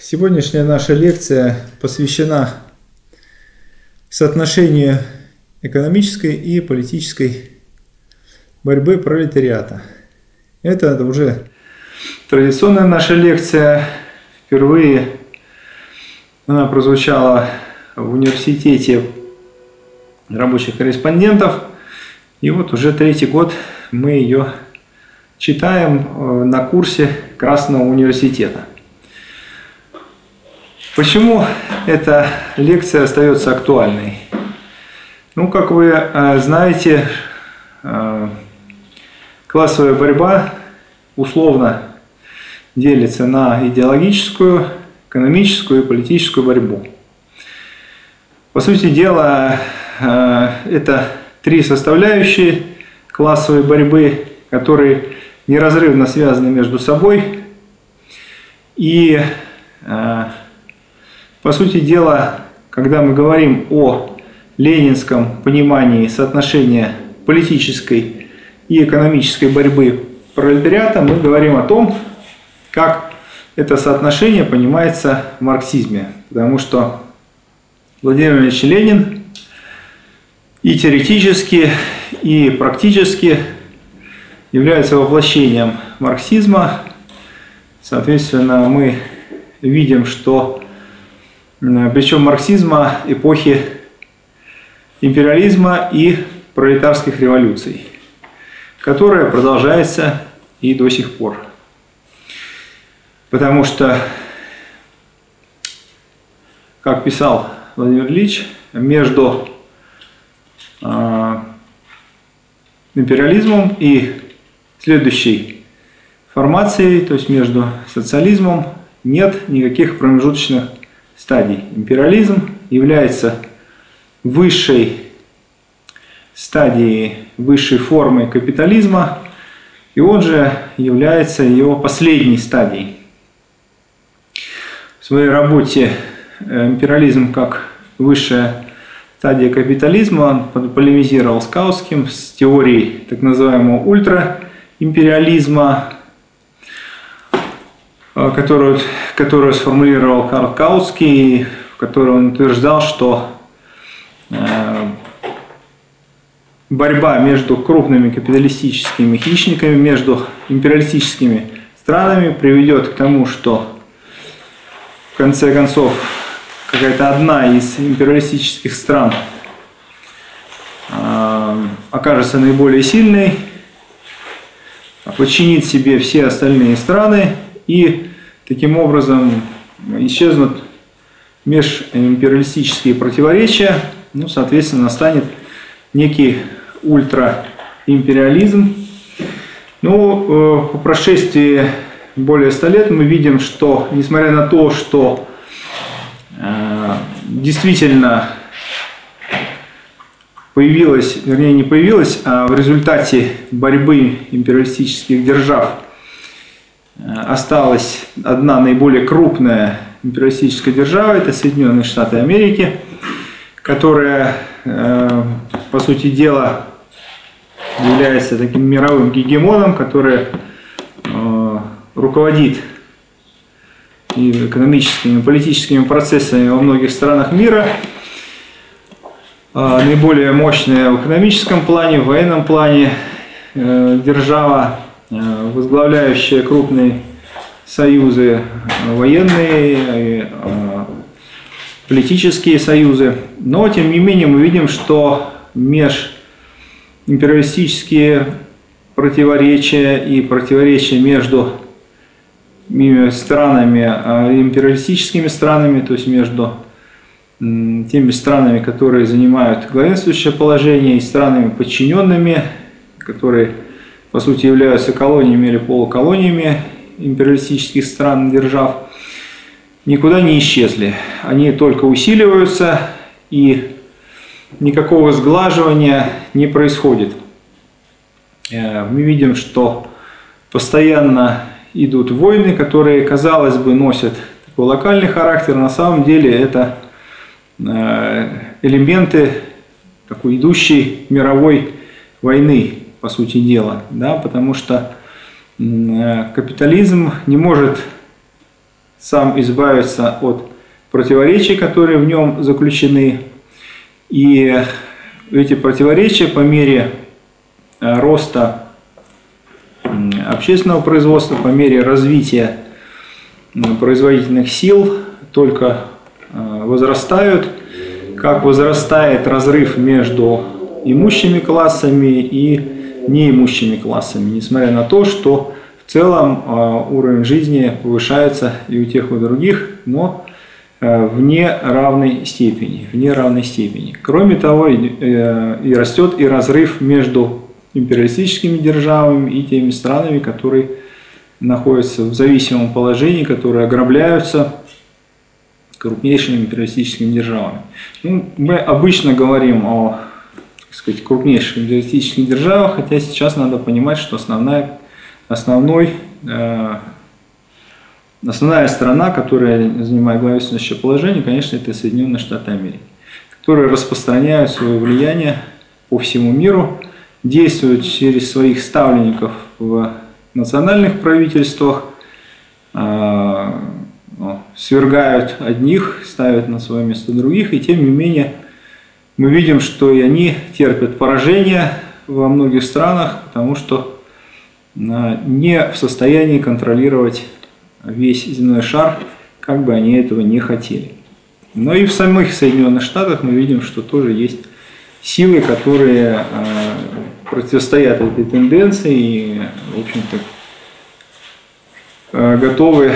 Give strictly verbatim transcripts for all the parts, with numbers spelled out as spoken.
Сегодняшняя наша лекция посвящена соотношению экономической и политической борьбы пролетариата. Это уже традиционная наша лекция. Впервые она прозвучала в университете рабочих корреспондентов. И вот уже третий год мы ее читаем на курсе Красного университета. Почему эта лекция остается актуальной? Ну, как вы знаете, классовая борьба условно делится на идеологическую, экономическую и политическую борьбу. По сути дела, это три составляющие классовой борьбы, которые неразрывно связаны между собой. И, по сути дела, когда мы говорим о ленинском понимании соотношения политической и экономической борьбы пролетариата, мы говорим о том, как это соотношение понимается в марксизме. Потому что Владимир Ильич Ленин и теоретически, и практически является воплощением марксизма. Соответственно, мы видим, что причем марксизма эпохи империализма и пролетарских революций, которая продолжается и до сих пор. Потому что, как писал Владимир Ильич, между э, империализмом и следующей формацией, то есть между социализмом, нет никаких промежуточных стадий. Империализм является высшей стадией, высшей формой капитализма, и он же является его последней стадией. В своей работе «Империализм как высшая стадия капитализма» он полемизировал с Каутским, с теорией так называемого ультраимпериализма, которую, которую сформулировал Карл Каутский, в которой он утверждал, что э, борьба между крупными капиталистическими хищниками, между империалистическими странами приведет к тому, что в конце концов какая-то одна из империалистических стран э, окажется наиболее сильной, подчинит себе все остальные страны, и таким образом исчезнут межимпериалистические противоречия, ну, соответственно, настанет некий ультраимпериализм. Ну, по прошествии более ста лет мы видим, что, несмотря на то, что э, действительно появилась, вернее не появилась, а в результате борьбы империалистических держав осталась одна наиболее крупная империалистическая держава, это Соединенные Штаты Америки, которая, по сути дела, является таким мировым гегемоном, который руководит и экономическими, и политическими процессами во многих странах мира, наиболее мощная в экономическом плане, в военном плане держава, возглавляющая крупные союзы, военные, политические союзы. Но, тем не менее, мы видим, что межимпериалистические противоречия и противоречия между странами, империалистическими странами, то есть между теми странами, которые занимают главенствующее положение, и странами подчиненными, которые по сути являются колониями или полуколониями империалистических стран, держав, никуда не исчезли. Они только усиливаются, и никакого сглаживания не происходит. Мы видим, что постоянно идут войны, которые, казалось бы, носят такой локальный характер. На самом деле это элементы такой идущей мировой войны, по сути дела, да, потому что капитализм не может сам избавиться от противоречий, которые в нем заключены. И эти противоречия по мере роста общественного производства, по мере развития производительных сил только возрастают, как возрастает разрыв между имущими классами и неимущими классами, несмотря на то, что в целом уровень жизни повышается и у тех, и у других, но в неравной степени, в неравной степени. Кроме того, и растет и разрыв между империалистическими державами и теми странами, которые находятся в зависимом положении, которые ограбляются крупнейшими империалистическими державами. Ну, мы обычно говорим о, так сказать, крупнейших империалистических державах, хотя сейчас надо понимать, что основная, основной, э, основная страна, которая занимает главенствующее положение, конечно, это Соединенные Штаты Америки, которые распространяют свое влияние по всему миру, действуют через своих ставленников в национальных правительствах, э, свергают одних, ставят на свое место других, и тем не менее мы видим, что и они терпят поражение во многих странах, потому что не в состоянии контролировать весь земной шар, как бы они этого не хотели. Но и в самих Соединенных Штатах мы видим, что тоже есть силы, которые противостоят этой тенденции и, в общем-то, готовы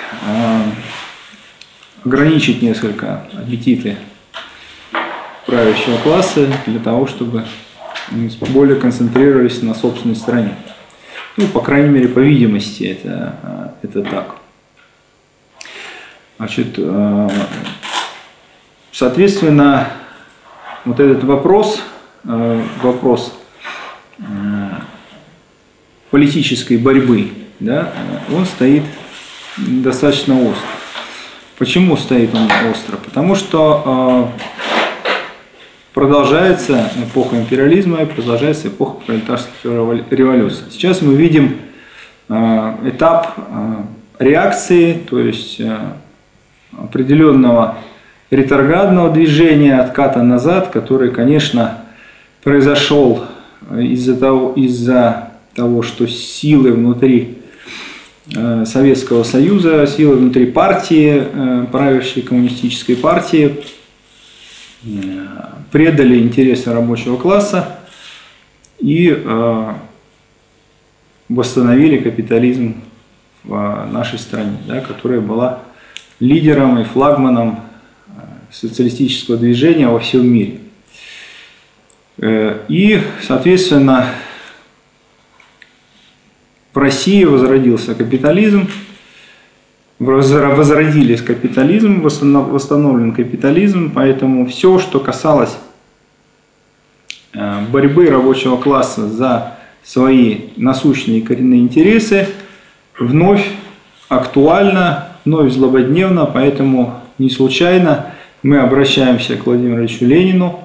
ограничить несколько аппетиты правящего класса для того, чтобы они более концентрировались на собственной стране. Ну, по крайней мере, по видимости, это, это так. Значит, соответственно, вот этот вопрос, вопрос политической борьбы, да, он стоит достаточно остро. Почему стоит он остро? Потому что э, продолжается эпоха империализма и продолжается эпоха пролетарских революций. Сейчас мы видим э, этап э, реакции, то есть э, определенного ретроградного движения, отката назад, который, конечно, произошел из-за того, из-за того, что силы внутри Советского Союза, силы внутри партии, правящей коммунистической партии, предали интересы рабочего класса и восстановили капитализм в нашей стране, да, которая была лидером и флагманом социалистического движения во всем мире. И, соответственно, в России возродился капитализм, возродились капитализм, восстановлен капитализм, поэтому все, что касалось борьбы рабочего класса за свои насущные и коренные интересы, вновь актуально, вновь злободневно, поэтому не случайно мы обращаемся к Владимиру Ильичу Ленину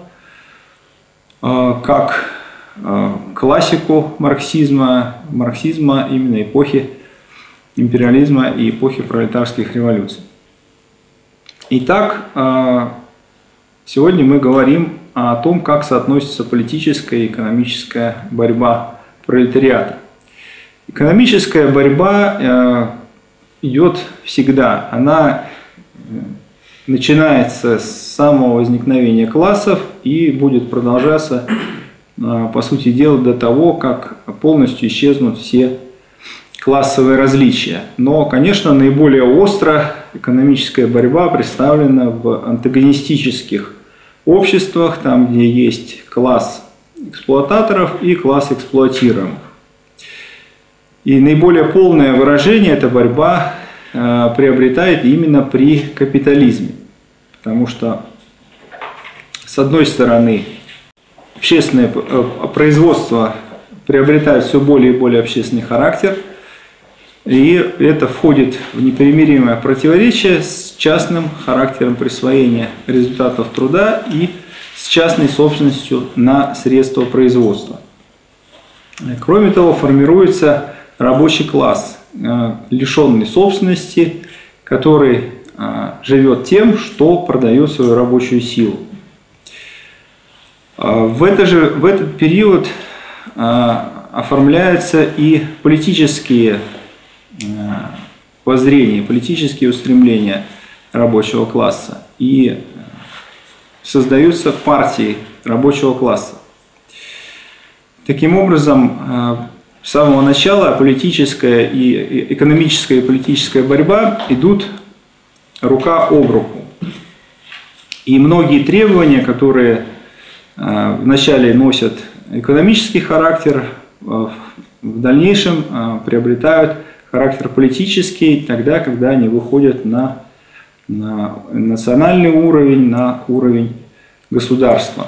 как классику марксизма, марксизма именно эпохи империализма и эпохи пролетарских революций. Итак, сегодня мы говорим о том, как соотносится политическая и экономическая борьба пролетариата. Экономическая борьба идет всегда, она начинается с самого возникновения классов и будет продолжаться, по сути дела, до того, как полностью исчезнут все классовые различия. Но, конечно, наиболее остро экономическая борьба представлена в антагонистических обществах, там, где есть класс эксплуататоров и класс эксплуатируемых. И наиболее полное выражение эта борьба э, приобретает именно при капитализме. Потому что, с одной стороны, общественное производство приобретает все более и более общественный характер, и это входит в непримиримое противоречие с частным характером присвоения результатов труда и с частной собственностью на средства производства. Кроме того, формируется рабочий класс, лишенный собственности, который живет тем, что продает свою рабочую силу. В, это же, в этот период оформляются и политические воззрения, политические устремления рабочего класса, и создаются партии рабочего класса. Таким образом, с самого начала политическая и экономическая и политическая борьба идут рука об руку. И многие требования, которые вначале носят экономический характер, в дальнейшем приобретают характер политический, тогда, когда они выходят на, на национальный уровень, на уровень государства.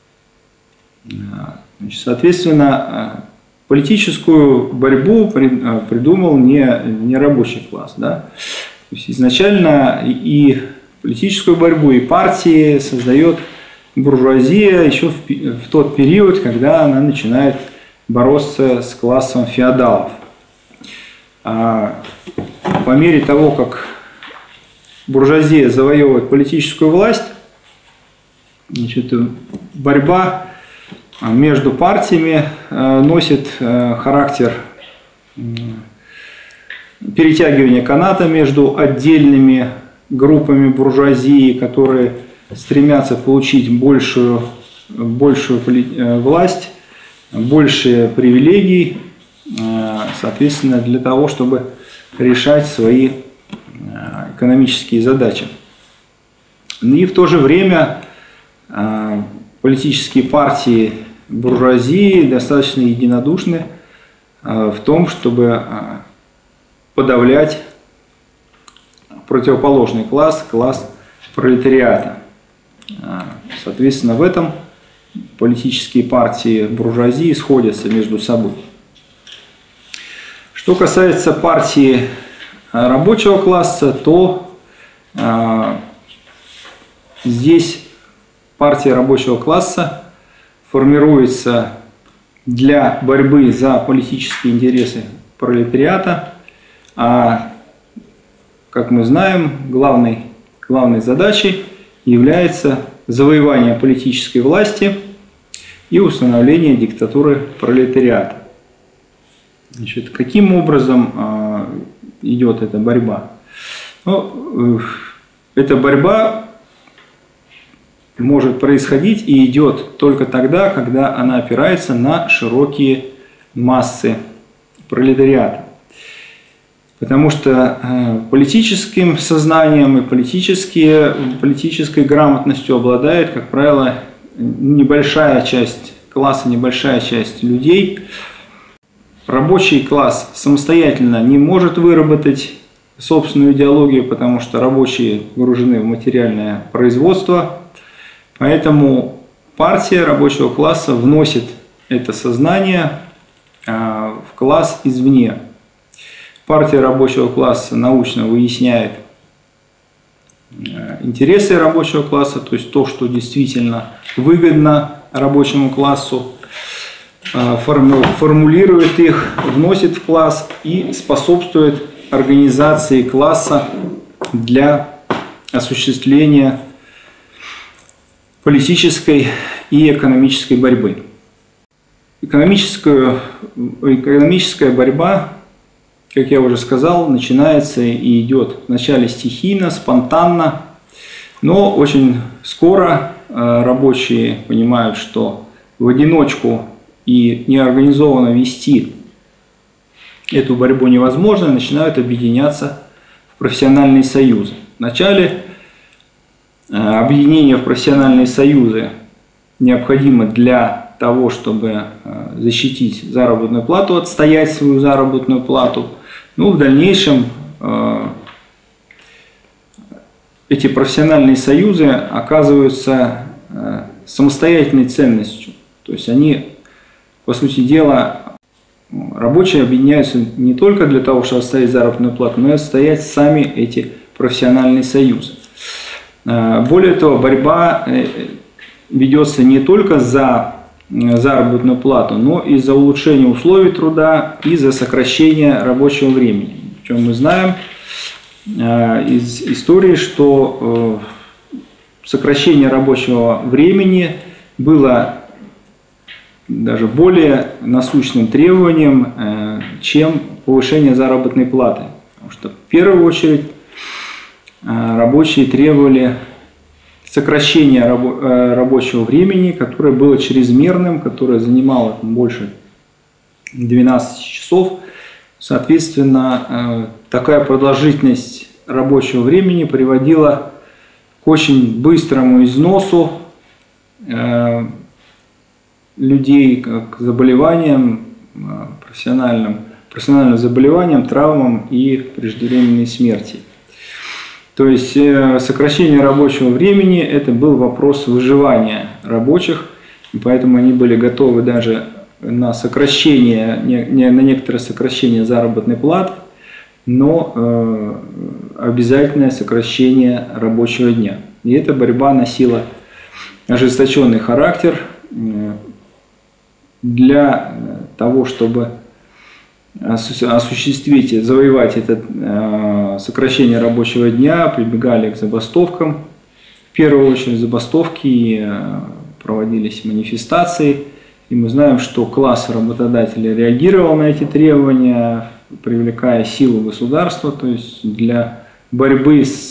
Значит, соответственно, политическую борьбу придумал не, не рабочий класс. Да? То есть изначально и политическую борьбу, и партии создает буржуазия еще в, в тот период, когда она начинает бороться с классом феодалов. А по мере того, как буржуазия завоевывает политическую власть, значит, борьба между партиями носит характер перетягивания каната между отдельными группами буржуазии, которые стремятся получить большую, большую власть, больше привилегий, соответственно, для того, чтобы решать свои экономические задачи. И в то же время политические партии буржуазии достаточно единодушны в том, чтобы подавлять противоположный класс, класс пролетариата. Соответственно, в этом политические партии буржуазии сходятся между собой. Что касается партии рабочего класса, то здесь партия рабочего класса формируется для борьбы за политические интересы пролетариата, а, как мы знаем, главной, главной задачей является завоевание политической власти и установление диктатуры пролетариата. Значит, каким образом э, идет эта борьба? Ну, э, эта борьба может происходить и идет только тогда, когда она опирается на широкие массы пролетариата. Потому что э, политическим сознанием и политические, политической грамотностью обладает, как правило, небольшая часть класса, небольшая часть людей. Рабочий класс самостоятельно не может выработать собственную идеологию, потому что рабочие погружены в материальное производство. Поэтому партия рабочего класса вносит это сознание э, в класс извне. Партия рабочего класса научно выясняет интересы рабочего класса, то есть то, что действительно выгодно рабочему классу, формулирует их, вносит в класс и способствует организации класса для осуществления политической и экономической борьбы. Экономическую, экономическая борьба, как я уже сказал, начинается и идет вначале стихийно, спонтанно, но очень скоро рабочие понимают, что в одиночку и неорганизованно вести эту борьбу невозможно, и начинают объединяться в профессиональные союзы. Вначале объединение в профессиональные союзы необходимо для того, чтобы защитить заработную плату, отстоять свою заработную плату. Ну, в дальнейшем э, эти профессиональные союзы оказываются э, самостоятельной ценностью. То есть они, по сути дела, рабочие объединяются не только для того, чтобы отстоять заработную плату, но и отстоять сами эти профессиональные союзы. Э, более того, борьба э, ведется не только за заработную плату, но и за улучшение условий труда и за сокращение рабочего времени. Причем мы знаем, из истории, что сокращение рабочего времени было даже более насущным требованием, чем повышение заработной платы. Потому что в первую очередь рабочие требовали сокращения рабочего времени, которое было чрезмерным, которое занимало больше двенадцати часов. Соответственно, такая продолжительность рабочего времени приводила к очень быстрому износу людей, к заболеваниям, профессиональным, профессиональным заболеваниям, травмам и преждевременной смерти. То есть сокращение рабочего времени – это был вопрос выживания рабочих, и поэтому они были готовы даже на сокращение, на некоторое сокращение заработной платы, но обязательное сокращение рабочего дня. И эта борьба носила ожесточенный характер. Для того, чтобы осуществить, завоевать это сокращение рабочего дня, прибегали к забастовкам. В первую очередь забастовки, проводились манифестации. И мы знаем, что класс работодателей реагировал на эти требования, привлекая силу государства, то есть для борьбы с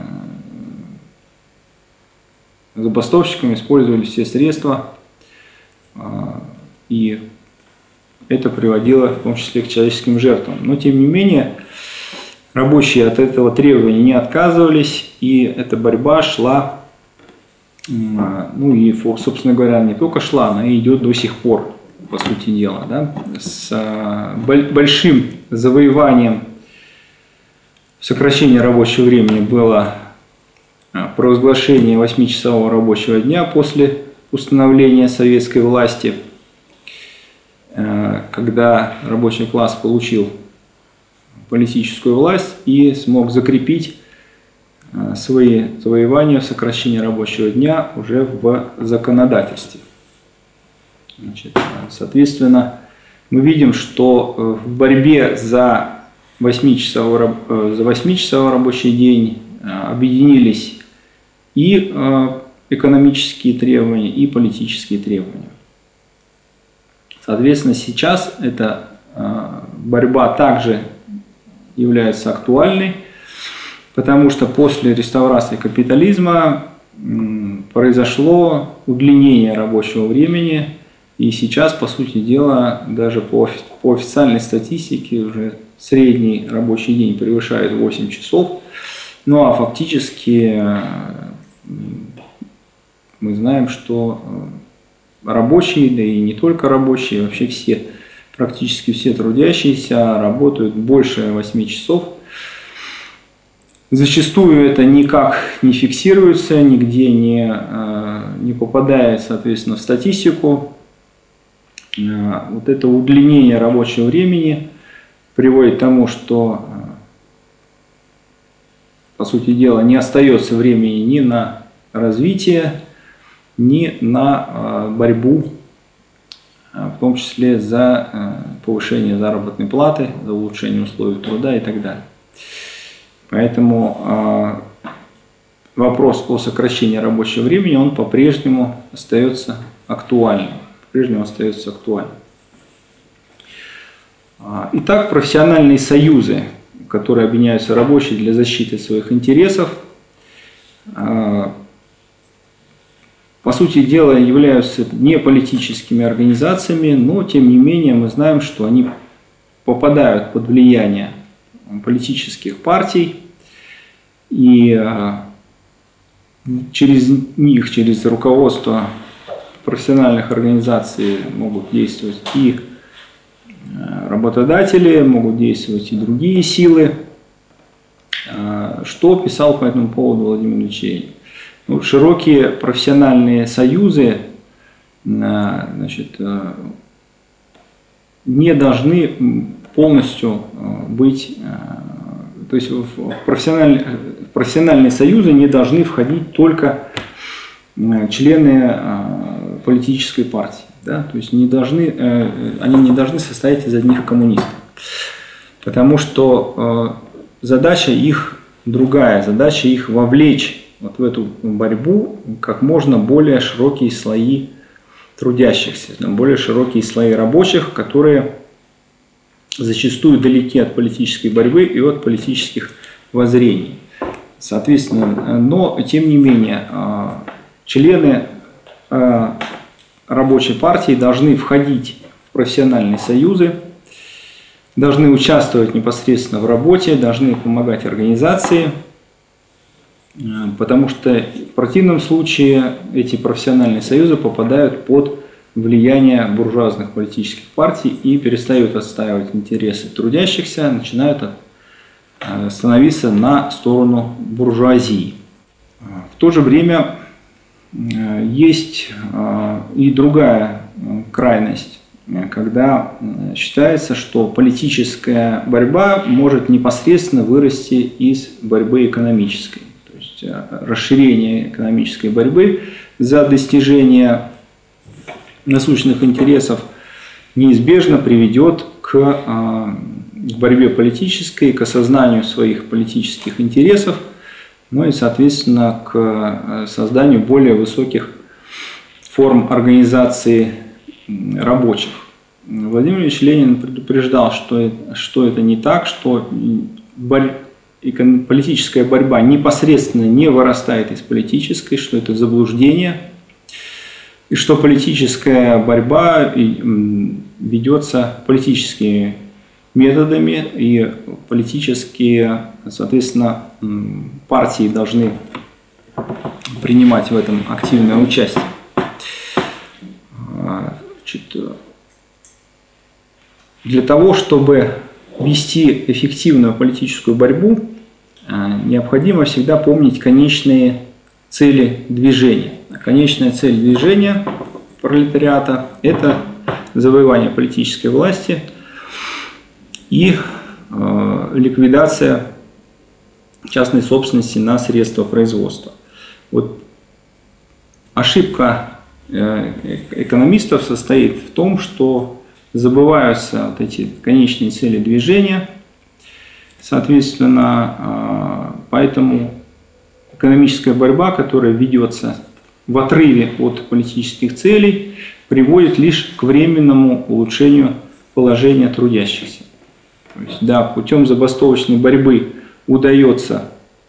забастовщиками использовались все средства, и это приводило в том числе к человеческим жертвам. Но тем не менее, рабочие от этого требования не отказывались, и эта борьба шла, ну и, собственно говоря, не только шла, она и идет до сих пор, по сути дела, да, с большим завоеванием сокращения рабочего времени было провозглашение восьмичасового рабочего дня после установления советской власти, когда рабочий класс получил политическую власть и смог закрепить свои завоевания в сокращении рабочего дня уже в законодательстве. Значит, соответственно, мы видим, что в борьбе за восьмичасовой, за восьмичасовой рабочий день объединились и экономические требования, и политические требования. Соответственно, сейчас эта борьба также является актуальной, потому что после реставрации капитализма произошло удлинение рабочего времени, и сейчас, по сути дела, даже по, по официальной статистике уже средний рабочий день превышает восемь часов, ну а фактически мы знаем, что рабочие, да и не только рабочие, вообще все, практически все трудящиеся работают больше восьми часов. Зачастую это никак не фиксируется, нигде не, не попадает, соответственно, в статистику. Вот это удлинение рабочего времени приводит к тому, что, по сути дела, не остается времени ни на развитие, ни на борьбу, в том числе за повышение заработной платы, за улучшение условий труда и так далее. Поэтому вопрос о сокращении рабочего времени, он по-прежнему остается актуальным. По-прежнему остается актуальным. Итак, профессиональные союзы, которые объединяются рабочие для защиты своих интересов, по сути дела, являются не политическими организациями, но тем не менее мы знаем, что они попадают под влияние политических партий, и через них, через руководство профессиональных организаций могут действовать и работодатели, могут действовать и другие силы. Что писал по этому поводу Владимир Ильич Ленин? Ну, широкие профессиональные союзы, значит, не должны полностью быть, то есть в профессиональные, в профессиональные союзы не должны входить только члены политической партии, да? То есть не должны, они не должны состоять из одних коммунистов, потому что задача их другая. Задача их вовлечь вот в эту борьбу как можно более широкие слои трудящихся, более широкие слои рабочих, которые зачастую далеки от политической борьбы и от политических воззрений. Соответственно, но тем не менее члены рабочей партии должны входить в профессиональные союзы, должны участвовать непосредственно в работе, должны помогать организации, потому что в противном случае эти профессиональные союзы попадают под влияние буржуазных политических партий и перестают отстаивать интересы трудящихся, начинают становиться на сторону буржуазии. В то же время есть и другая крайность, когда считается, что политическая борьба может непосредственно вырасти из борьбы экономической. То есть расширение экономической борьбы за достижение насущных интересов неизбежно приведет к борьбе политической, к осознанию своих политических интересов, ну и, соответственно, к созданию более высоких форм организации рабочих. Владимир Ильич Ленин предупреждал, что, что это не так, что борь... политическая борьба непосредственно не вырастает из политической, что это заблуждение, и что политическая борьба ведется политическими методами, и политические, соответственно, партии должны принимать в этом активное участие. Значит, для того, чтобы вести эффективную политическую борьбу, необходимо всегда помнить конечные цели движения. Конечная цель движения пролетариата – это завоевание политической власти и э, ликвидация частной собственности на средства производства. Вот ошибка э, экономистов состоит в том, что забываются вот эти конечные цели движения, соответственно, э, поэтому экономическая борьба, которая ведется в отрыве от политических целей, приводит лишь к временному улучшению положения трудящихся. То есть, да, путем забастовочной борьбы удается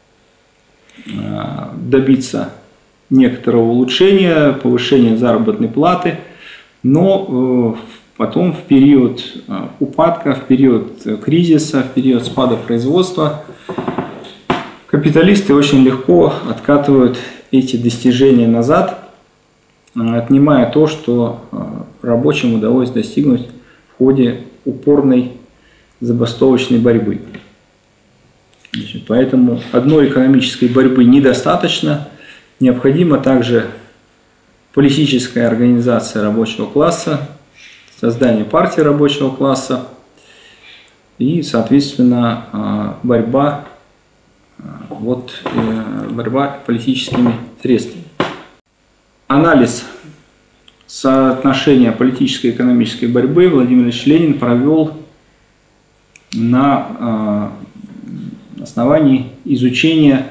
добиться некоторого улучшения, повышения заработной платы, но потом в период упадка, в период кризиса, в период спада производства капиталисты очень легко откатывают эти достижения назад, отнимая то, что рабочим удалось достигнуть в ходе упорной забастовочной борьбы. Значит, поэтому одной экономической борьбы недостаточно, необходима также политическая организация рабочего класса, создание партии рабочего класса и, соответственно, борьба Вот борьба политическими средствами. Анализ соотношения политической и экономической борьбы Владимир Ильич Ленин провел на основании изучения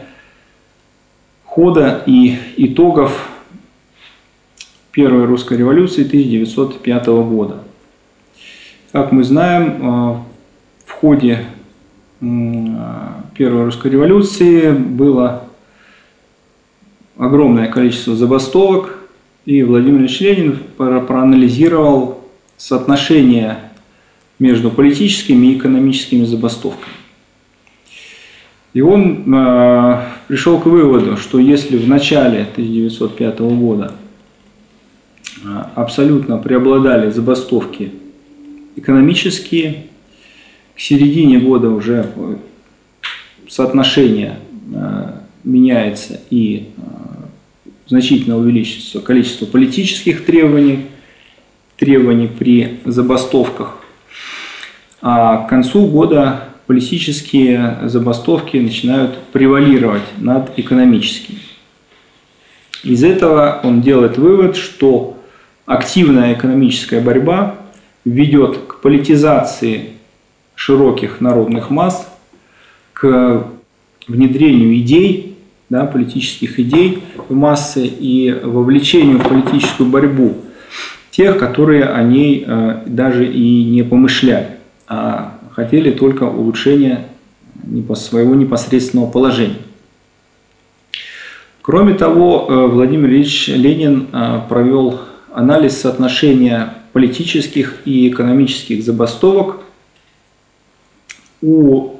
хода и итогов Первой русской революции тысяча девятьсот пятого года. Как мы знаем, в ходе Первой русской революции было огромное количество забастовок, и Владимир Ильич Ленин проанализировал соотношение между политическими и экономическими забастовками. И он э, пришел к выводу, что если в начале тысяча девятьсот пятого года э, абсолютно преобладали забастовки экономические, к середине года уже соотношение э, меняется и э, значительно увеличится количество политических требований, требований при забастовках. А к концу года политические забастовки начинают превалировать над экономическими. Из этого он делает вывод, что активная экономическая борьба ведет к политизации широких народных масс, к внедрению идей, да, политических идей в массы и вовлечению в политическую борьбу тех, которые о ней э, даже и не помышляли, а хотели только улучшения своего непосредственного положения. Кроме того, Владимир Ильич Ленин провел анализ соотношения политических и экономических забастовок у,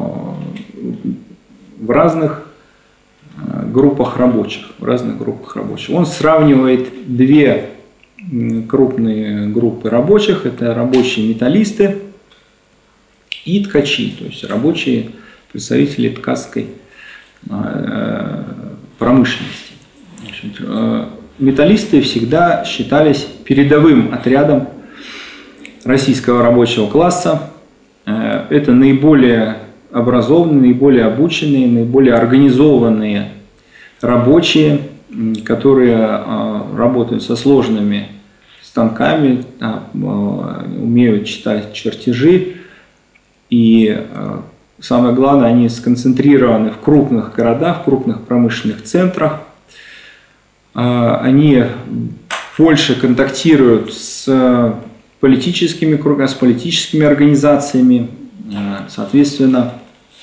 в разных группах рабочих. В разных группах рабочих. Он сравнивает две крупные группы рабочих. Это рабочие металлисты и ткачи, то есть рабочие представители ткацкой промышленности. Значит, металлисты всегда считались передовым отрядом российского рабочего класса. Это наиболее образованные, наиболее обученные, наиболее организованные рабочие, которые работают со сложными станками, умеют читать чертежи. И самое главное, они сконцентрированы в крупных городах, в крупных промышленных центрах. Они больше контактируют с политическими кругами, с политическими организациями, соответственно.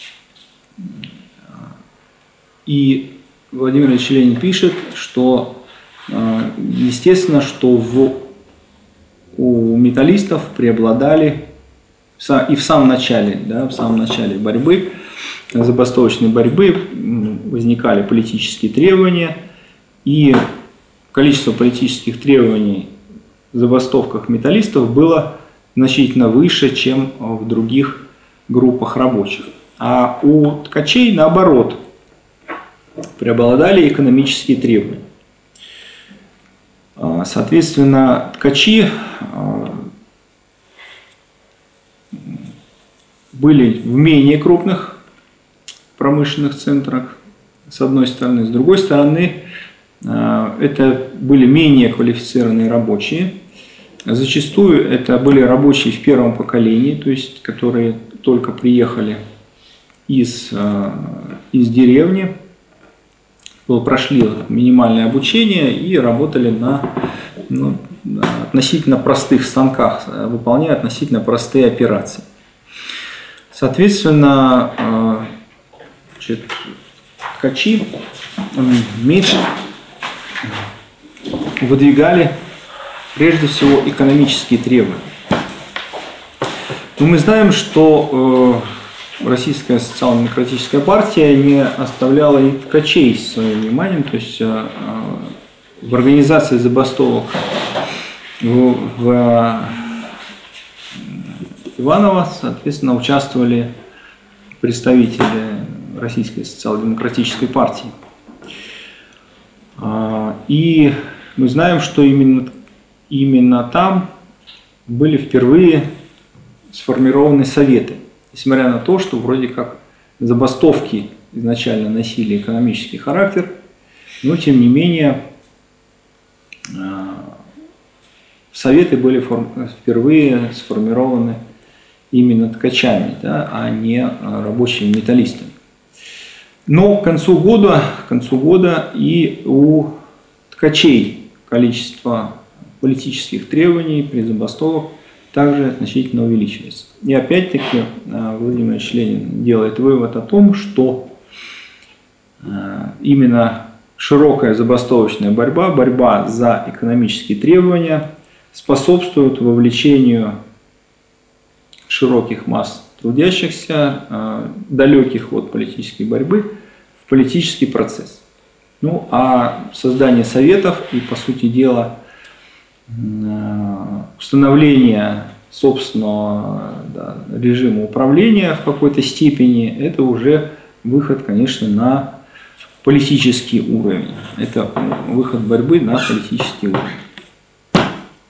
И Владимир Ильич Ленин пишет, что естественно, что в, у металлистов преобладали и в самом начале, да, в самом начале борьбы, забастовочной борьбы возникали политические требования, и количество политических требований в забастовках металлистов было значительно выше, чем в других группах рабочих. А у ткачей, наоборот, преобладали экономические требования. Соответственно, ткачи были в менее крупных промышленных центрах, с одной стороны. С другой стороны, это были менее квалифицированные рабочие. Зачастую это были рабочие в первом поколении, то есть которые только приехали из, из деревни, прошли минимальное обучение и работали на, ну, относительно простых станках, выполняя относительно простые операции. Соответственно, значит, ткачи меньше выдвигали прежде всего экономические требования. Но мы знаем, что Российская социал-демократическая партия не оставляла и ткачей своим вниманием, то есть в организации забастовок в, в Иваново, соответственно, участвовали представители Российской социал-демократической партии. И мы знаем, что именно, именно там были впервые сформированы советы. Несмотря на то, что вроде как забастовки изначально носили экономический характер, но тем не менее советы были впервые сформированы именно ткачами, да, а не рабочими металлистами. Но к концу года, к концу года и у ткачей количество политических требований при забастовках также значительно увеличивается. И опять-таки Владимир Ильич Ленин делает вывод о том, что именно широкая забастовочная борьба, борьба за экономические требования способствует вовлечению широких масс трудящихся, далеких от политической борьбы, в политический процесс. Ну а создание советов и, по сути дела, установление собственного, да, режима управления в какой-то степени, это уже выход, конечно, на политический уровень. Это выход борьбы на политический уровень.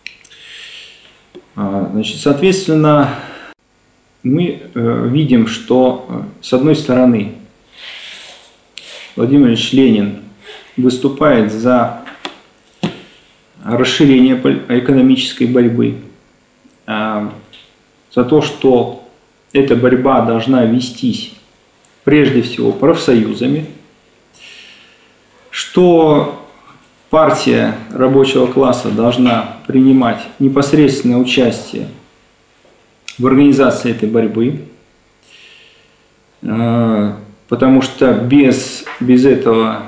Значит, соответственно, мы видим, что, с одной стороны, Владимир Ильич Ленин выступает за расширение экономической борьбы, за то, что эта борьба должна вестись прежде всего профсоюзами, что партия рабочего класса должна принимать непосредственное участие в организации этой борьбы, потому что без, без этого,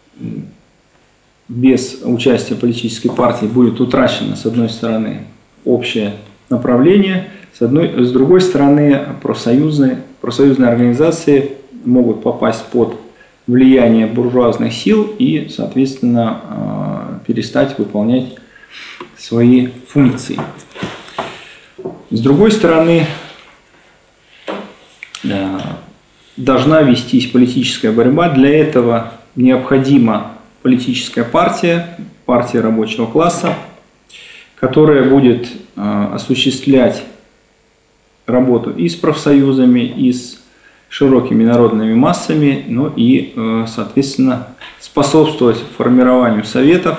без участия политической партии будет утрачено, с одной стороны, общее направление, с, одной, с другой стороны, профсоюзные, профсоюзные организации могут попасть под влияние буржуазных сил и, соответственно, перестать выполнять свои функции. С другой стороны, должна вестись политическая борьба. Для этого необходима политическая партия, партия рабочего класса, которая будет осуществлять работу и с профсоюзами, и с широкими народными массами, ну и, соответственно, способствовать формированию советов.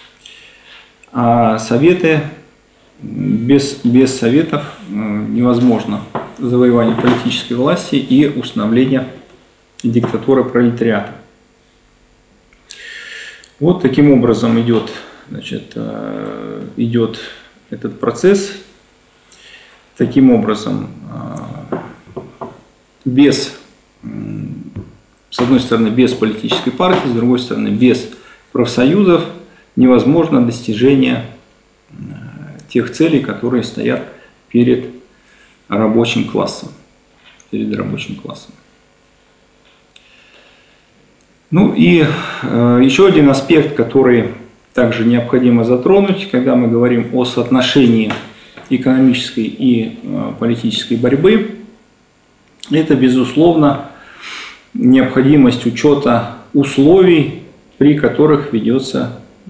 А советы, без, без советов невозможно завоевание политической власти и установление диктатуры пролетариата. Вот таким образом идет, значит, идет этот процесс. Таким образом, без, с одной стороны, без политической партии, с другой стороны, без профсоюзов невозможно достижение тех целей, которые стоят перед рабочим классом. Перед рабочим классом. Ну и э, еще один аспект, который также необходимо затронуть, когда мы говорим о соотношении экономической и э, политической борьбы, это, безусловно, необходимость учета условий, при которых ведется э,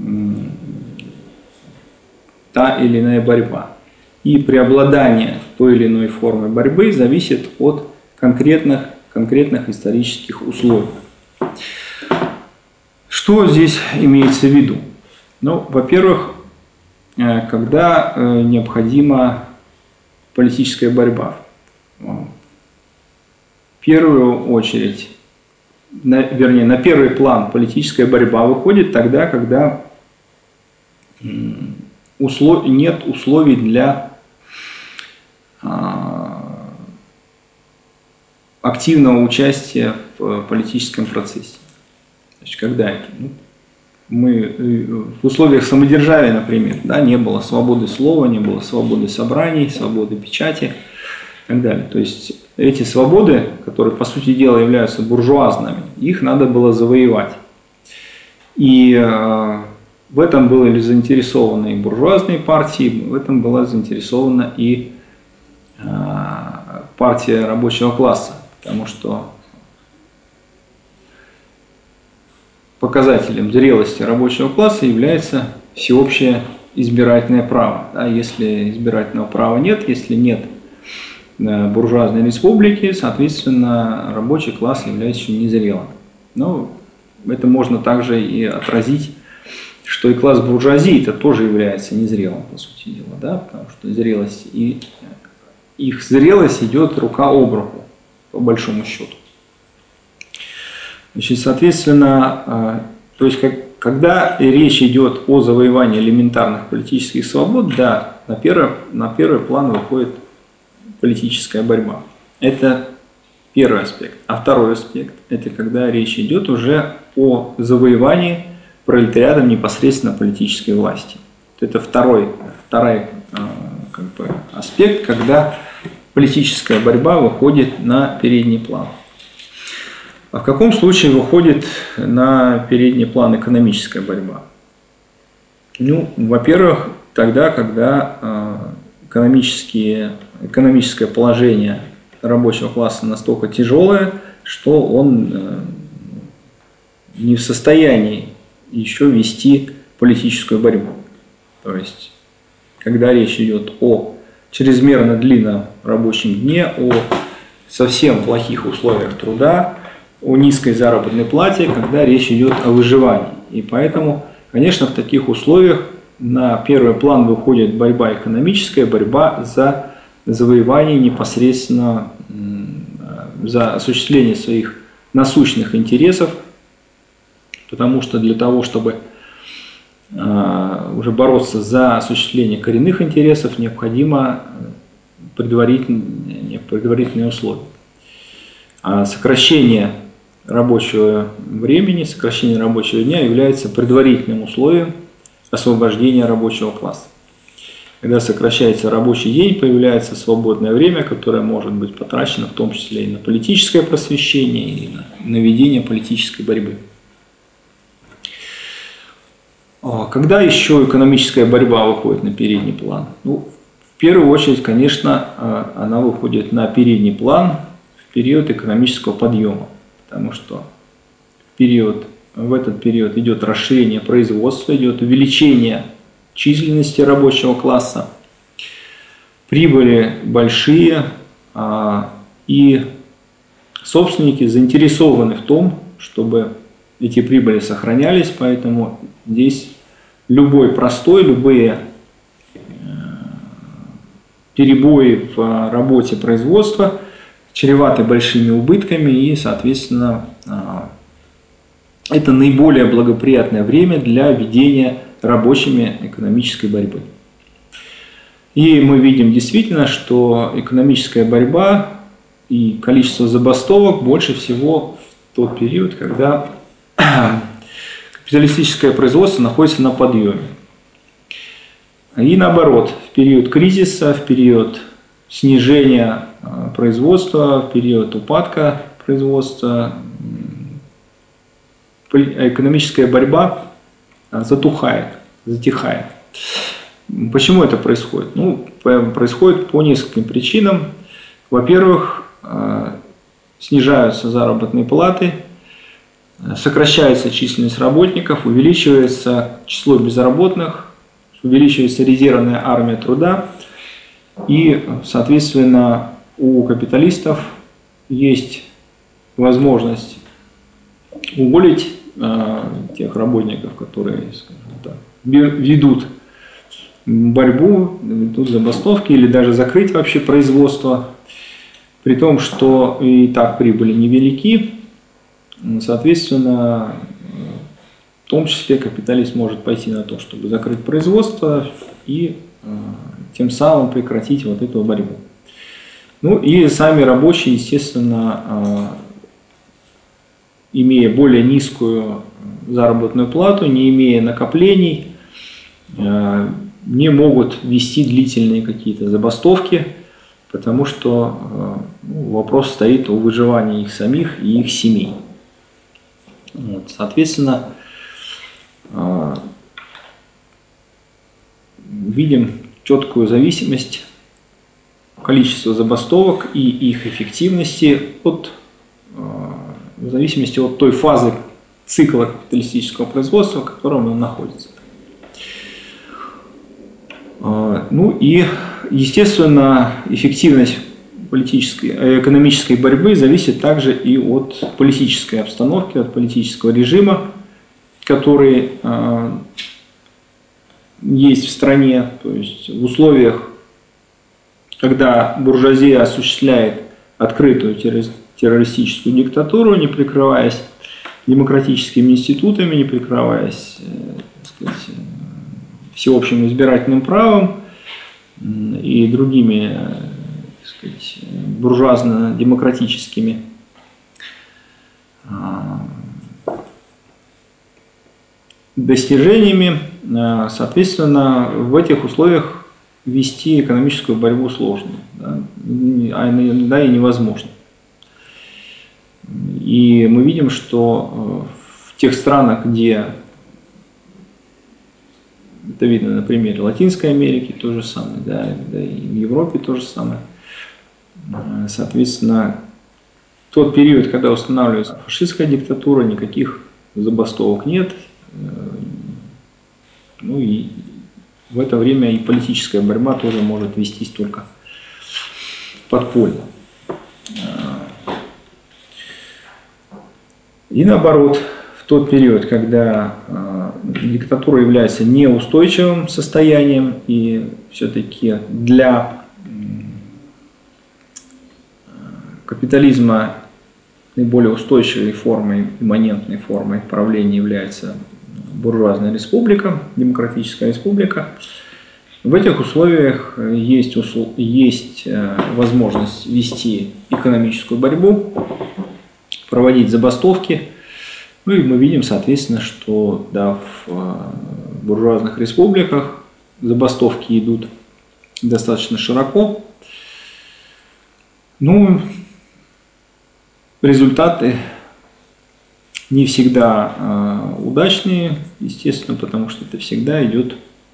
та или иная борьба. И преобладание той или иной формы борьбы зависит от конкретных, конкретных исторических условий. Что здесь имеется в виду? Ну, во-первых, когда необходима политическая борьба. В первую очередь, на, вернее, на первый план политическая борьба выходит тогда, когда услов, нет условий для а, активного участия в политическом процессе. Значит, когда это? Ну, мы в условиях самодержавия, например, да, не было свободы слова, не было свободы собраний, свободы печати и так далее. То есть эти свободы, которые по сути дела являются буржуазными, их надо было завоевать. И э, в этом были заинтересованы и буржуазные партии, в этом была заинтересована и э, партия рабочего класса, потому что показателем зрелости рабочего класса является всеобщее избирательное право. Да, если избирательного права нет, если нет буржуазной республики, соответственно, рабочий класс является еще незрелым. Но это можно также и отразить, что и класс буржуазии это тоже является незрелым, по сути дела, да, потому что зрелость и их зрелость идет рука об руку, по большому счету. Значит, соответственно, то есть, как, когда речь идет о завоевании элементарных политических свобод, да, на первый, на первый план выходит политическая борьба. Это первый аспект. А второй аспект – это когда речь идет уже о завоевании пролетариатом непосредственно политической власти. Это второй, второй как бы, аспект, когда политическая борьба выходит на передний план. А в каком случае выходит на передний план экономическая борьба? Ну, во-первых, тогда, когда экономические, экономическое положение рабочего класса настолько тяжелое, что он не в состоянии еще вести политическую борьбу. То есть, когда речь идет о чрезмерно длинном рабочем дне, о совсем плохих условиях труда, о низкой заработной плате, когда речь идет о выживании. И поэтому, конечно, в таких условиях на первый план выходит борьба экономическая, борьба за завоевание непосредственно, за осуществление своих насущных интересов, потому что для того, чтобы уже бороться за осуществление коренных интересов, необходимо предварительные, предварительные условия. А сокращение рабочего времени, сокращение рабочего дня является предварительным условием освобождения рабочего класса. Когда сокращается рабочий день, появляется свободное время, которое может быть потрачено в том числе и на политическое просвещение, и на ведение политической борьбы. Когда еще экономическая борьба выходит на передний план? Ну, в первую очередь, конечно, она выходит на передний план в период экономического подъема, потому что в, период, в этот период идет расширение производства, идет увеличение численности рабочего класса, прибыли большие, и собственники заинтересованы в том, чтобы эти прибыли сохранялись, поэтому здесь любой простой, любые перебои в работе производства чреваты большими убытками, и, соответственно, это наиболее благоприятное время для ведения рабочими экономической борьбы. И мы видим действительно, что экономическая борьба и количество забастовок больше всего в тот период, когда капиталистическое производство находится на подъеме. И наоборот, в период кризиса, в период снижения производства, в период упадка производства, экономическая борьба затухает, затихает. Почему это происходит? Ну, происходит по нескольким причинам. Во-первых, снижаются заработные платы, сокращается численность работников, увеличивается число безработных, увеличивается резервная армия труда, и, соответственно, у капиталистов есть возможность уволить э, тех работников, которые, скажем так, ведут борьбу, ведут забастовки, или даже закрыть вообще производство, при том, что и так прибыли невелики. Соответственно, в том числе капиталист может пойти на то, чтобы закрыть производство и э, тем самым прекратить вот эту борьбу. Ну и сами рабочие, естественно, э, имея более низкую заработную плату, не имея накоплений, э, не могут вести длительные какие-то забастовки, потому что э, ну, вопрос стоит о выживании их самих и их семей. Вот, соответственно, видим четкую зависимость количества забастовок и их эффективности от, в зависимости от той фазы цикла капиталистического производства, в котором он находится. Ну и, естественно, эффективность политической, экономической борьбы зависит также и от политической обстановки, от политического режима, который э, есть в стране. То есть в условиях, когда буржуазия осуществляет открытую террористическую диктатуру, не прикрываясь демократическими институтами, не прикрываясь э, так сказать, всеобщим избирательным правом и другими буржуазно-демократическими достижениями, соответственно, в этих условиях вести экономическую борьбу сложно, да, а иногда и невозможно. И мы видим, что в тех странах, где это видно на примере Латинской Америки, то же самое, да, да, и в Европе то же самое. Соответственно, тот период, когда устанавливается фашистская диктатура, никаких забастовок нет. Ну и в это время и политическая борьба тоже может вестись только подпольно. И наоборот, в тот период, когда диктатура является неустойчивым состоянием, и все-таки для капитализма наиболее устойчивой формой, имманентной формой правления является буржуазная республика, демократическая республика. В этих условиях есть, услов... есть возможность вести экономическую борьбу, проводить забастовки. Ну и мы видим, соответственно, что да, в буржуазных республиках забастовки идут достаточно широко. Ну, результаты не всегда э, удачные, естественно, потому что это всегда идет,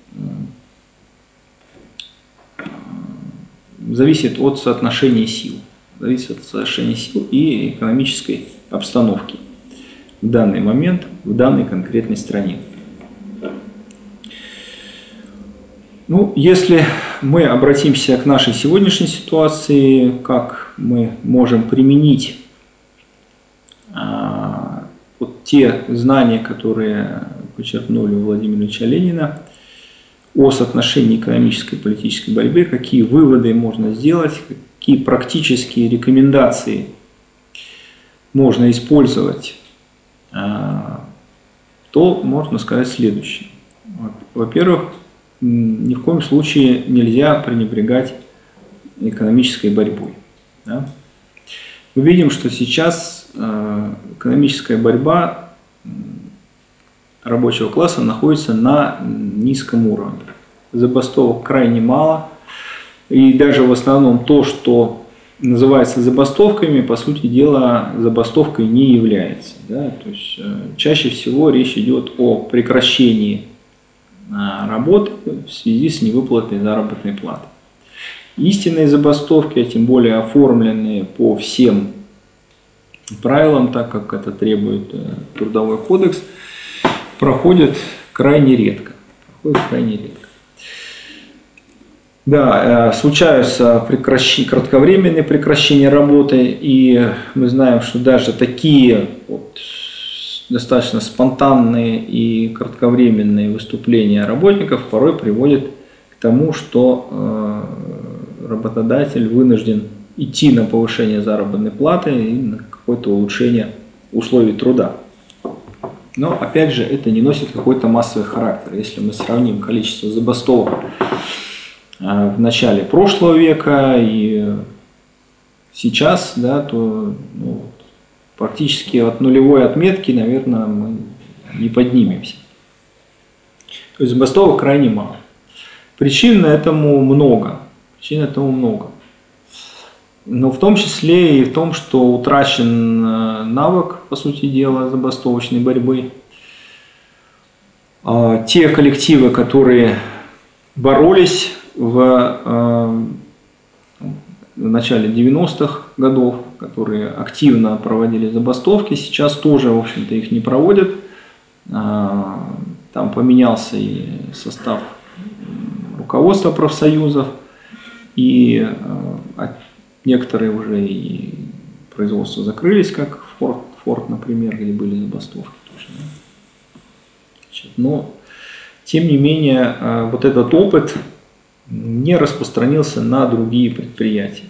э, зависит от соотношения сил, зависит от соотношения сил и экономической обстановки в данный момент, в данной конкретной стране. Ну, если мы обратимся к нашей сегодняшней ситуации, как мы можем применить а, вот те знания, которые почерпнули у Владимира Ильича Ленина о соотношении экономической и политической борьбы, какие выводы можно сделать, какие практические рекомендации можно использовать, а, то можно сказать следующее. Во-первых, ни в коем случае нельзя пренебрегать экономической борьбой. Да? Мы видим, что сейчас экономическая борьба рабочего класса находится на низком уровне. Забастовок крайне мало. И даже в основном то, что называется забастовками, по сути дела, забастовкой не является. Да? То есть, чаще всего речь идет о прекращении работы в связи с невыплатой заработной платы. Истинные забастовки, а тем более оформленные по всем правилам, так как это требует Трудовой кодекс, проходят крайне редко. Проходят крайне редко. Да, случаются прекращения, кратковременные прекращения работы, и мы знаем, что даже такие вот достаточно спонтанные и кратковременные выступления работников порой приводят к тому, что э, работодатель вынужден идти на повышение заработной платы и на какое-то улучшение условий труда. Но опять же, это не носит какой-то массовый характер. Если мы сравним количество забастовок э, в начале прошлого века и сейчас, да, то ну, практически от нулевой отметки, наверное, мы не поднимемся. То есть забастовок крайне мало. Причин этому много. Причин этому много. Но в том числе и в том, что утрачен навык, по сути дела, забастовочной борьбы. Те коллективы, которые боролись в в начале девяностых годов, которые активно проводили забастовки, сейчас тоже, в общем-то, их не проводят. Там поменялся и состав руководства профсоюзов, и некоторые уже и производства закрылись, как Форд, Форд, например, где были забастовки. Но, тем не менее, вот этот опыт не распространился на другие предприятия.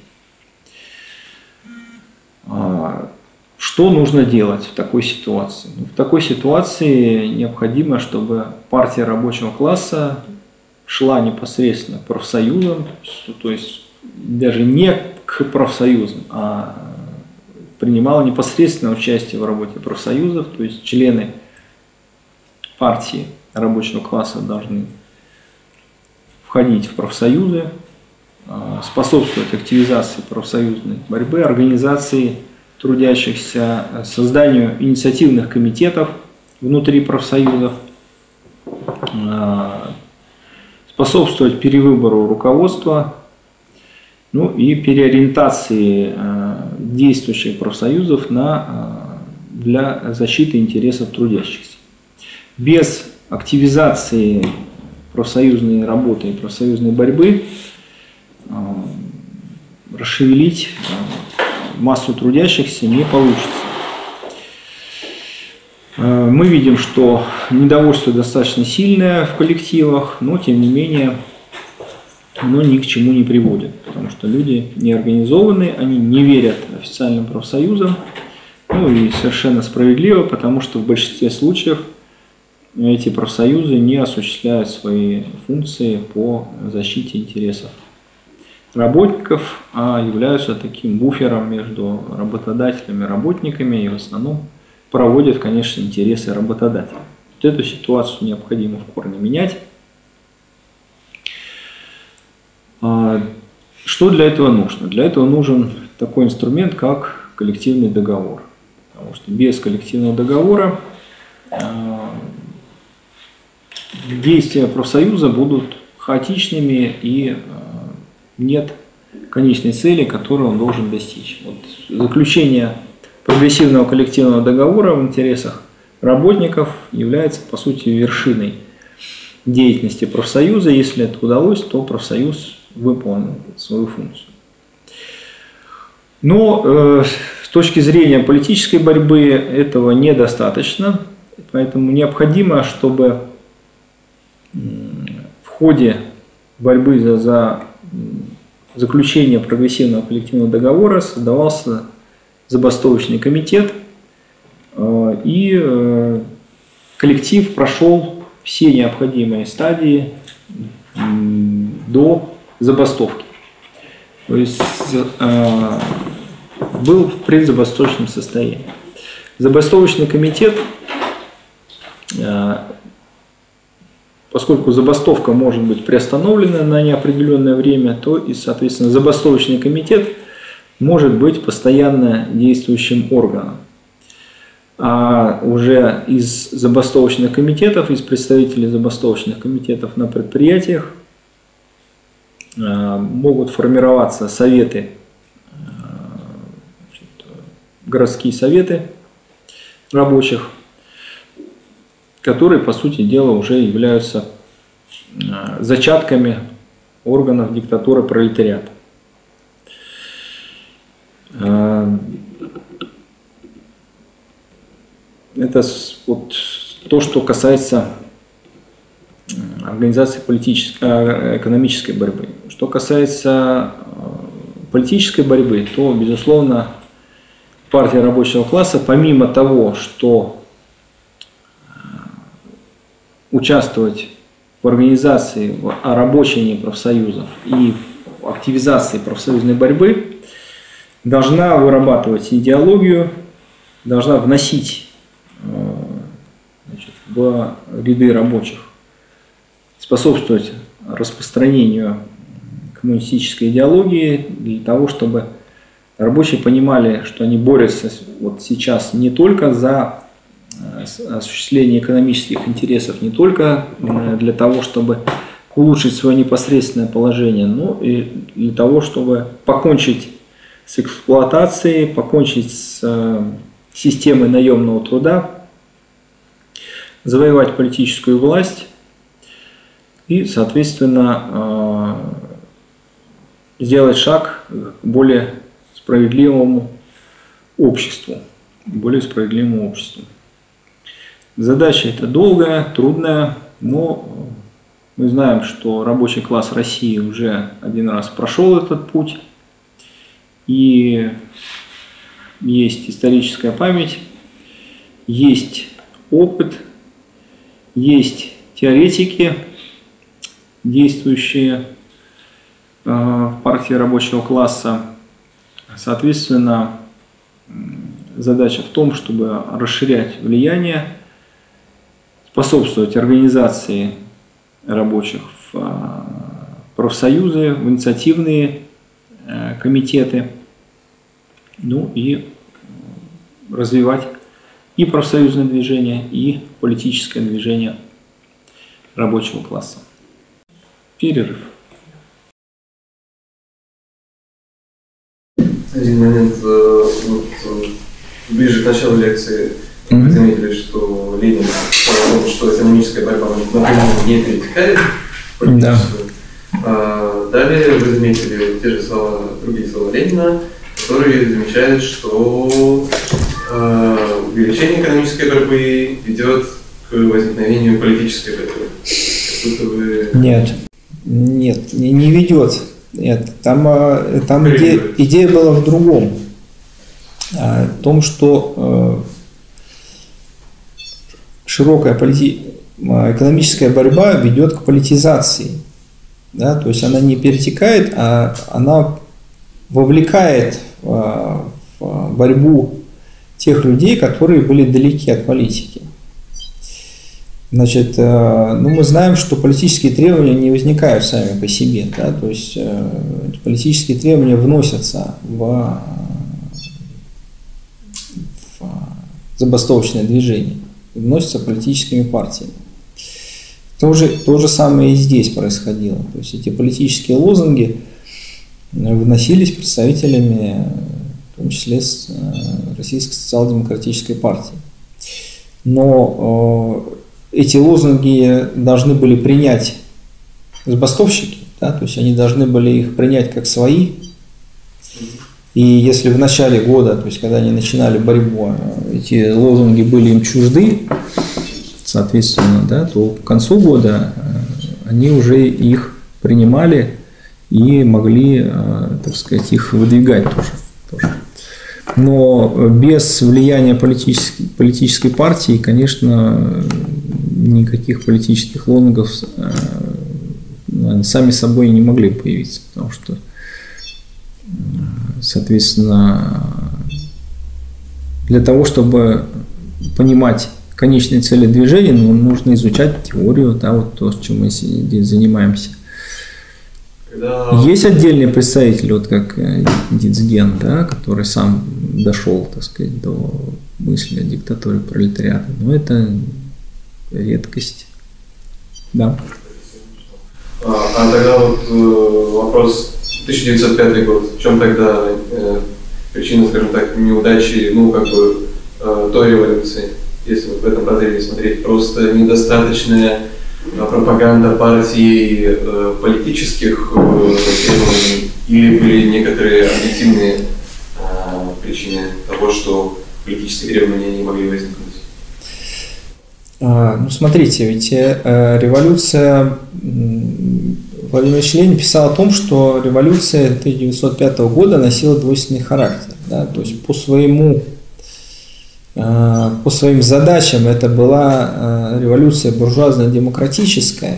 Что нужно делать в такой ситуации? В такой ситуации необходимо, чтобы партия рабочего класса шла непосредственно к профсоюзам, то есть даже не к профсоюзам, а принимала непосредственное участие в работе профсоюзов, то есть члены партии рабочего класса должны входить в профсоюзы, способствовать активизации профсоюзной борьбы, организации трудящихся, созданию инициативных комитетов внутри профсоюзов, способствовать перевыбору руководства, ну и переориентации действующих профсоюзов на, для защиты интересов трудящихся. Без активизации профсоюзной работы и профсоюзной борьбы расшевелить массу трудящихся не получится. Мы видим, что недовольство достаточно сильное в коллективах, но тем не менее оно ни к чему не приводит, потому что люди не организованы, они не верят официальным профсоюзам, Ну и совершенно справедливо, потому что в большинстве случаев эти профсоюзы не осуществляют свои функции по защите интересов работников, а являются таким буфером между работодателями и работниками и в основном проводят, конечно, интересы работодателя. Вот эту ситуацию необходимо в корне менять. Что для этого нужно? Для этого нужен такой инструмент, как коллективный договор. Потому что без коллективного договора действия профсоюза будут хаотичными и нет конечной цели, которую он должен достичь. Вот заключение прогрессивного коллективного договора в интересах работников является, по сути, вершиной деятельности профсоюза. Если это удалось, то профсоюз выполнил свою функцию. Но э, с точки зрения политической борьбы этого недостаточно, поэтому необходимо, чтобы в ходе борьбы за, за заключение прогрессивного коллективного договора создавался забастовочный комитет, э, и э, коллектив прошел все необходимые стадии э, до забастовки. То есть э, был в предзабастовочном состоянии. Забастовочный комитет, э, поскольку забастовка может быть приостановлена на неопределенное время, то и, соответственно, забастовочный комитет может быть постоянно действующим органом. А уже из забастовочных комитетов, из представителей забастовочных комитетов на предприятиях могут формироваться советы, значит, городские советы рабочих, которые, по сути дела, уже являются зачатками органов диктатуры пролетариата. Это вот то, что касается организации политической, экономической борьбы. Что касается политической борьбы, то, безусловно, партия рабочего класса, помимо того, что участвовать в организации, в орабочении профсоюзов и в активизации профсоюзной борьбы, должна вырабатывать идеологию, должна вносить, значит, в ряды рабочих, способствовать распространению коммунистической идеологии для того, чтобы рабочие понимали, что они борются вот сейчас не только за осуществление экономических интересов, не только для того, чтобы улучшить свое непосредственное положение, но и для того, чтобы покончить с эксплуатацией, покончить с системой наемного труда, завоевать политическую власть и, соответственно, сделать шаг к более справедливому обществу, более справедливому обществу. Задача эта долгая, трудная, но мы знаем, что рабочий класс России уже один раз прошел этот путь, и есть историческая память, есть опыт, есть теоретики, действующие в партии рабочего класса. Соответственно, задача в том, чтобы расширять влияние, способствовать организации рабочих в профсоюзы, в инициативные комитеты, ну и развивать и профсоюзное движение, и политическое движение рабочего класса. Перерыв. Один момент, вот, ближе к началу лекции вы заметили, что Ленин сказал, что экономическая борьба напрямую не перетекает в политическую. Да. Далее вы заметили те же слова, другие слова Ленина, которые замечают, что э, увеличение экономической борьбы ведет к возникновению политической борьбы. Как будто вы... Нет, нет, не, не ведет. Нет, там, там идея, идея была в другом. о том, что широкая полити... экономическая борьба ведет к политизации. Да? То есть она не перетекает, а она вовлекает в борьбу тех людей, которые были далеки от политики. Значит, ну, мы знаем, что политические требования не возникают сами по себе, да? То есть политические требования вносятся в, в забастовочное движение, вносятся политическими партиями. То же, то же самое и здесь происходило. То есть эти политические лозунги выносились представителями, в том числе с Российской социал-демократической партии. Но эти лозунги должны были принять забастовщики, да, то есть они должны были их принять как свои. И если в начале года, то есть когда они начинали борьбу, эти лозунги были им чужды, соответственно, да, то к концу года они уже их принимали и могли, так сказать, их выдвигать тоже. тоже. Но без влияния политической, политической партии, конечно, никаких политических лозунгов сами собой не могли появиться, потому что, соответственно, для того, чтобы понимать конечные цели движения, ну, нужно изучать теорию, да, вот то, чем мы здесь занимаемся. Когда... Есть отдельные представители, вот как Дицген, да, который сам дошел, так сказать, до мысли о диктатуре пролетариата, но это редкость. Да. А, а тогда вот э, вопрос тысяча девятьсот пятый год. В чем тогда э, причина, скажем так, неудачи, ну, как бы, э, той революции, если вот в этом разрезе смотреть? Просто недостаточная э, пропаганда партии э, политических э, требований, или были некоторые объективные э, причины того, что политические требования не могли возникнуть? Ну, смотрите, ведь э, революция, Владимир Ильич Ленин писал о том, что революция тысяча девятьсот пятого года носила двойственный характер. Да? То есть по, своему, э, по своим задачам это была э, революция буржуазно-демократическая,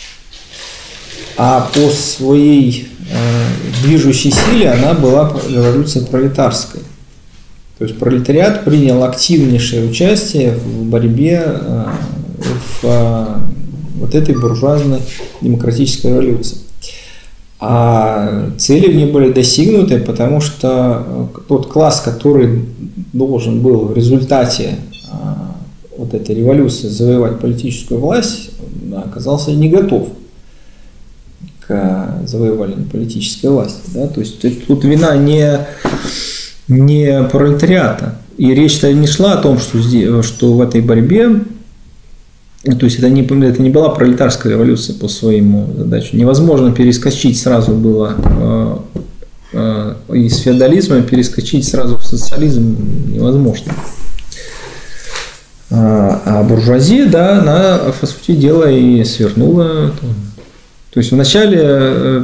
а по своей э, движущей силе она была революция пролетарской. То есть пролетариат принял активнейшее участие в борьбе в вот этой буржуазно-демократической революции. А цели в ней были достигнуты, потому что тот класс, который должен был в результате вот этой революции завоевать политическую власть, оказался не готов к завоеванию политической власти. Да? То есть тут вина не... не пролетариата. И речь-то не шла о том, что, здесь, что в этой борьбе, то есть это не, это не была пролетарская революция по своему задаче. Невозможно перескочить сразу было э, э, из феодализма, перескочить сразу в социализм невозможно. А, а буржуазия, да, она, по сути дела, и свернула. То есть вначале э,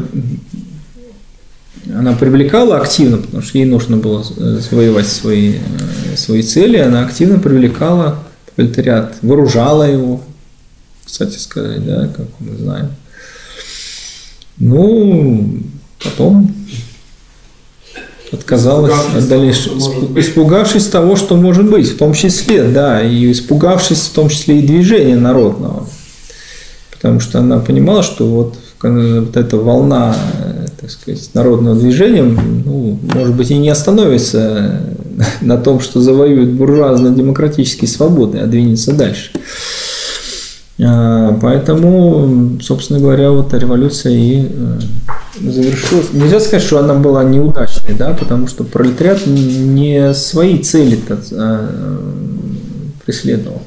она привлекала активно, потому что ей нужно было завоевать свои, свои цели, она активно привлекала пролетариат, вооружала его, кстати сказать, да, как мы знаем. Ну, потом отказалась от дальнейшего, испугавшись того, что может быть, в том числе, да, и испугавшись в том числе и движения народного, потому что она понимала, что вот, вот эта волна, так сказать, народного движения, ну, может быть, и не остановится на том, что завоюет буржуазно-демократические свободы, а двинется дальше. Поэтому, собственно говоря, вот революция и завершилась. Нельзя сказать, что она была неудачной, да, потому что пролетариат не свои цели-то преследовал.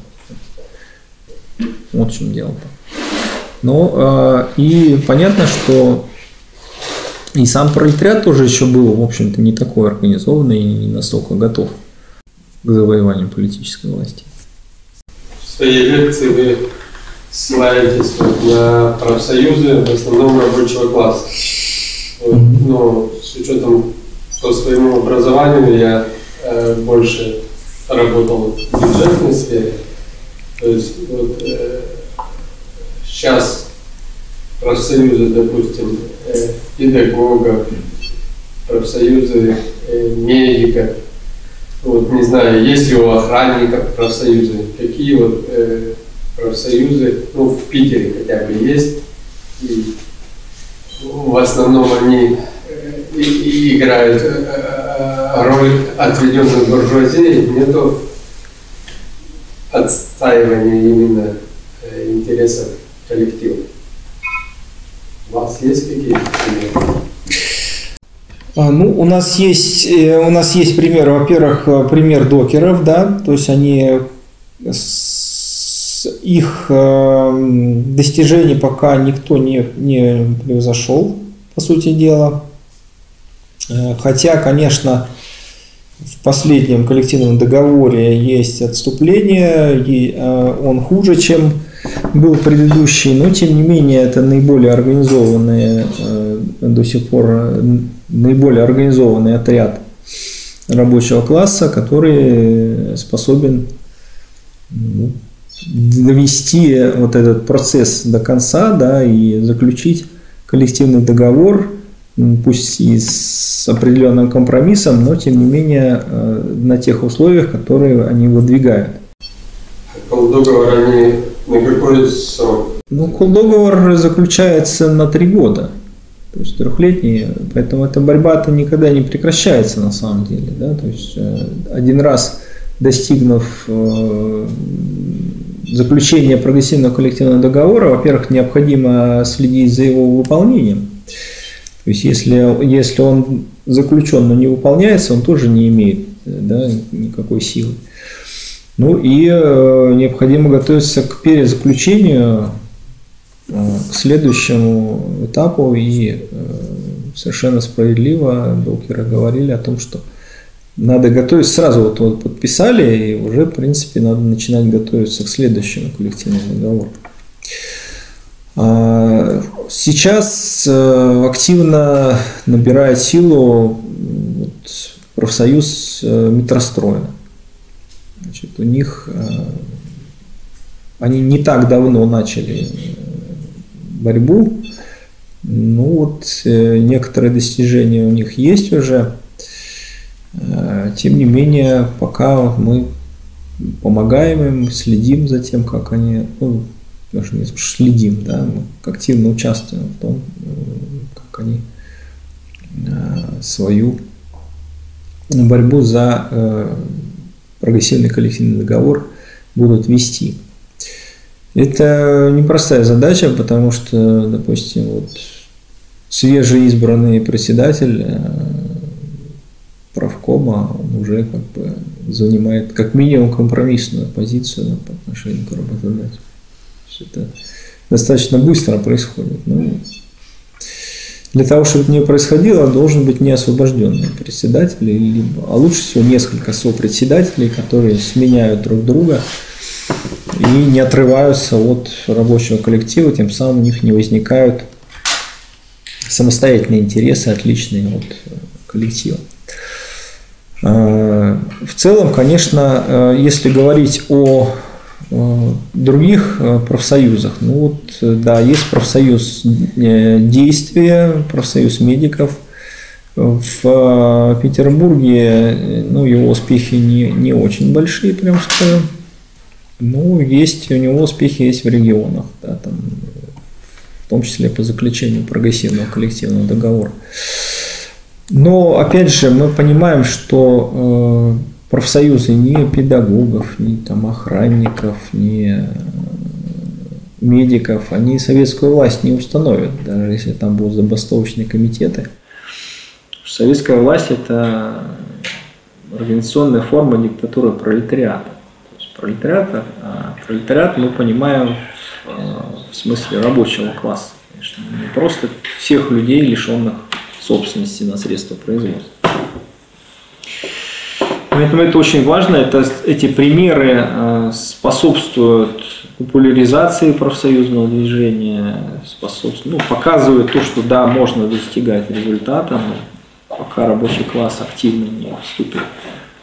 Вот в чем дело-то. Но и понятно, что и сам пролетариат тоже еще был, в общем-то, не такой организованный и не настолько готов к завоеванию политической власти. В своей лекции вы ссылаетесь на профсоюзы, в основном рабочего класса. Mm-hmm. Но с учетом по своему образованию я э, больше работал в бюджетной сфере. То есть вот, э, сейчас профсоюзы, допустим, э, педагогов, профсоюзы э, медиков, вот не знаю, есть ли у охранников профсоюзы, какие вот э, профсоюзы, ну в Питере хотя бы есть, и в основном они э, и, и играют э, роль отведенной буржуазии, нету отстаивания именно э, интересов коллектива. У вас есть какие-то примеры? Ну, у нас есть, у нас есть пример, во-первых, пример докеров, да, то есть они, их достижений пока никто не, не превзошел, по сути дела. Хотя, конечно, в последнем коллективном договоре есть отступление, и он хуже, чем был предыдущий, но тем не менее это наиболее организованные до сих пор наиболее организованный отряд рабочего класса, который способен ну, довести вот этот процесс до конца, да, и заключить коллективный договор, пусть и с определенным компромиссом, но тем не менее на тех условиях, которые они выдвигают. Колл-договор они на какой срок? Ну, колл-договор заключается на три года. То есть трехлетний, поэтому эта борьба-то никогда не прекращается на самом деле. Да? То есть один раз достигнув заключения прогрессивного коллективного договора, во-первых, необходимо следить за его выполнением. То есть если, если он заключен, но не выполняется, он тоже не имеет, да, никакой силы. Ну и необходимо готовиться к перезаключению, к следующему этапу, и совершенно справедливо докеры говорили о том, что надо готовиться сразу, вот, вот подписали, и уже в принципе надо начинать готовиться к следующему коллективному договору. Сейчас активно набирает силу вот профсоюз метростроя. Значит, у них они не так давно начали борьбу, ну вот некоторые достижения у них есть уже, тем не менее пока мы помогаем им, следим за тем, как они, ну, даже не следим, да, мы активно участвуем в том, как они свою борьбу за прогрессивный коллективный договор будут вести. Это непростая задача, потому что, допустим, вот свежеизбранный председатель правкома, он уже как бы занимает как минимум компромиссную позицию по отношению к работодателю. Это достаточно быстро происходит. Ну, для того, чтобы это не происходило, должен быть неосвобожденный председатель, либо, а лучше всего несколько сопредседателей, которые сменяют друг друга и не отрываются от рабочего коллектива, тем самым у них не возникают самостоятельные интересы, отличные от коллектива. В целом, конечно, если говорить о других профсоюзах, ну вот, да, есть профсоюз действия, профсоюз медиков. В Петербурге, ну, его успехи не, не очень большие, прям скажем. Ну, есть у него успехи есть в регионах, да, там, в том числе по заключению прогрессивного коллективного договора. Но, опять же, мы понимаем, что э, профсоюзы ни педагогов, ни там, охранников, ни медиков, они советскую власть не установят, даже если там будут забастовочные комитеты. Советская власть – это организационная форма диктатуры пролетариата. То есть пролетариат, а пролетариат мы понимаем в, в смысле рабочего класса. Конечно, не просто всех людей, лишенных собственности на средства производства. Поэтому это очень важно. Это, эти примеры способствуют популяризации профсоюзного движения, способствуют, ну, показывают то, что да, можно достигать результата, но пока рабочий класс активно не вступил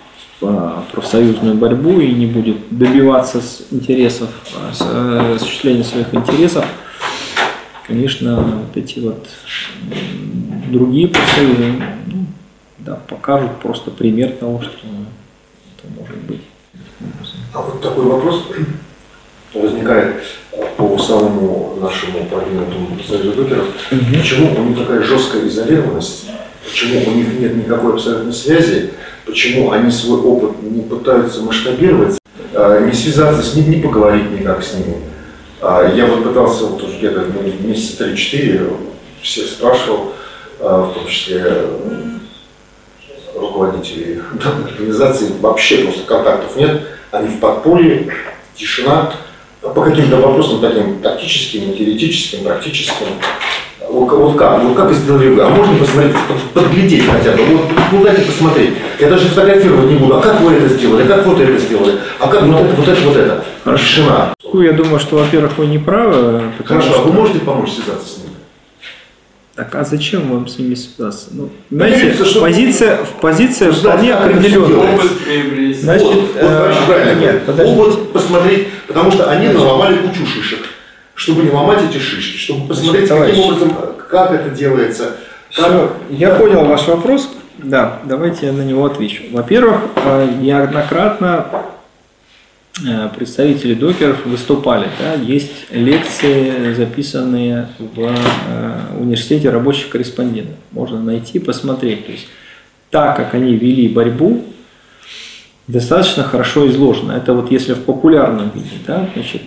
в профсоюзную борьбу и не будет добиваться интересов, осуществления своих интересов, конечно, вот эти вот другие профсоюзы, ну, да, покажут просто пример того, что это может быть. А вот такой вопрос возникает по самому нашему продвинутому союзу докеров. Mm-hmm. Почему у них такая жесткая изолированность? Почему у них нет никакой абсолютной связи? Почему они свой опыт не пытаются масштабировать, не связаться с ним, не поговорить никак с ними? Я вот пытался вот уже где-то месяца три-четыре, всех спрашивал, в том числе руководителей данной организации, вообще просто контактов нет, они в подполье, тишина, по каким-то вопросам таким тактическим, теоретическим, практическим. Вот, вот как, вот как сделали вы? А можно посмотреть, подглядеть хотя бы, вот, вот дайте посмотреть. Я даже фотографировать не буду. А как вы это сделали? А как вот это сделали? А как вот это, вот это, вот это? Тишина. Ну, я думаю, что, во-первых, вы не правы. Хорошо, что... а вы можете помочь связаться с ними? Так, а зачем вам с ними связаться? Ну, знаете, ну, что... позиция, позиция вполне определенная. Опыт приобрести. Значит, вот, э... вот, правильно. Нет, опыт посмотреть, потому что они наломали кучу шишек. Чтобы не ломать эти шишки, чтобы посмотреть, Значит, каким образом, как это делается. Как... Все, я да. понял ваш вопрос. Да, давайте я на него отвечу. Во-первых, неоднократно представители докеров выступали. Да, есть лекции, записанные в университете рабочих корреспондентов. Можно найти, посмотреть. То есть, так как они вели борьбу, достаточно хорошо изложено. Это вот если в популярном виде, да, значит,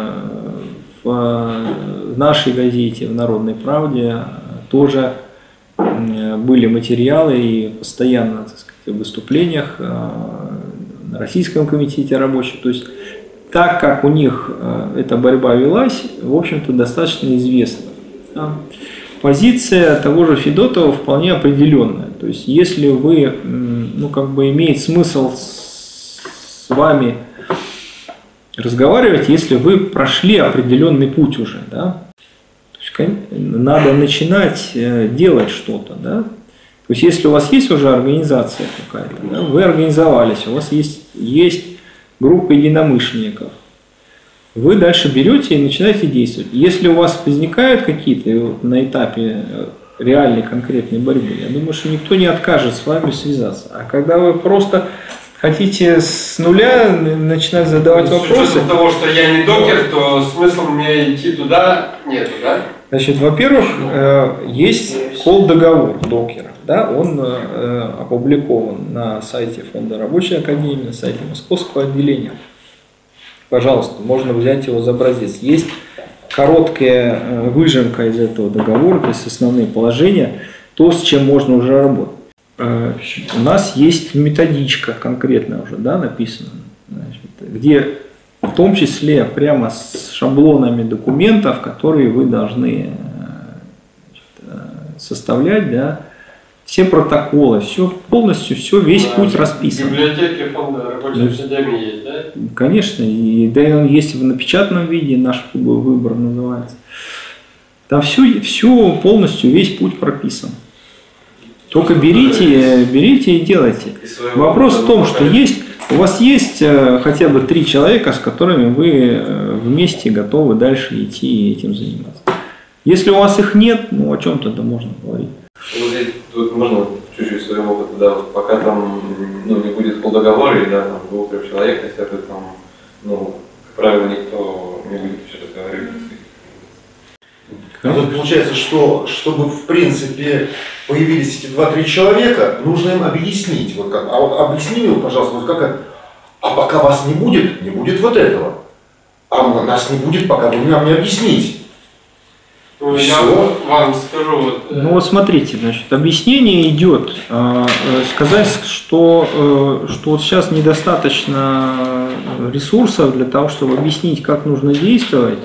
в нашей газете, в «Народной правде» тоже были материалы и постоянно, так сказать, в выступлениях на Российском комитете рабочих. То есть так как у них эта борьба велась, в общем-то, достаточно известна. Позиция того же Федотова вполне определенная. То есть если вы, ну, как бы имеет смысл с вами разговаривать, если вы прошли определенный путь уже, да, то есть надо начинать делать что-то, да. То есть если у вас есть уже организация какая-то, да, вы организовались, у вас есть, есть группа единомышленников, вы дальше берете и начинаете действовать. Если у вас возникают какие-то вот, на этапе реальной конкретной борьбы, я думаю, что никто не откажет с вами связаться. А когда вы просто хотите с нуля начинать задавать ну, вопросы. С учетом того, что я не докер, то смысла мне идти туда нету, да? Значит, во-первых, есть колл-договор докеров. Да, он опубликован на сайте Фонда Рабочей Академии, на сайте Московского отделения. Пожалуйста, можно взять его за образец. Есть короткая выжимка из этого договора, то есть основные положения, то, с чем можно уже работать. У нас есть методичка конкретно уже, да, написана, значит, где в том числе прямо с шаблонами документов, которые вы должны, значит, составлять, да, все протоколы, все полностью, все, весь да, путь расписан. В библиотеке Фонда Рабочей Академии есть, да? Конечно, и да, он есть в напечатанном виде, наш выбор называется. Там все, все полностью, весь путь прописан. Только берите, берите и делайте. Вопрос в том, что есть, у вас есть хотя бы три человека, с которыми вы вместе готовы дальше идти и этим заниматься. Если у вас их нет, ну о чем тогда можно говорить? Вот здесь тут можно чуть-чуть своего опыта, да, вот пока там, ну, не будет полдоговора, или, да, там, двух-трех человек, если это там, ну, как правило, никто не будет что-то говорить. Ну, тут получается, что чтобы в принципе появились эти два-три человека, нужно им объяснить. Вот как, а вот объясни мне, пожалуйста, вот как это, а пока вас не будет, не будет вот этого. А нас не будет, пока вы нам не объясните. Ну, я вам скажу. Вот, ну вот смотрите, значит, объяснение идет. Э, сказать, что, э, что вот сейчас недостаточно ресурсов для того, чтобы объяснить, как нужно действовать.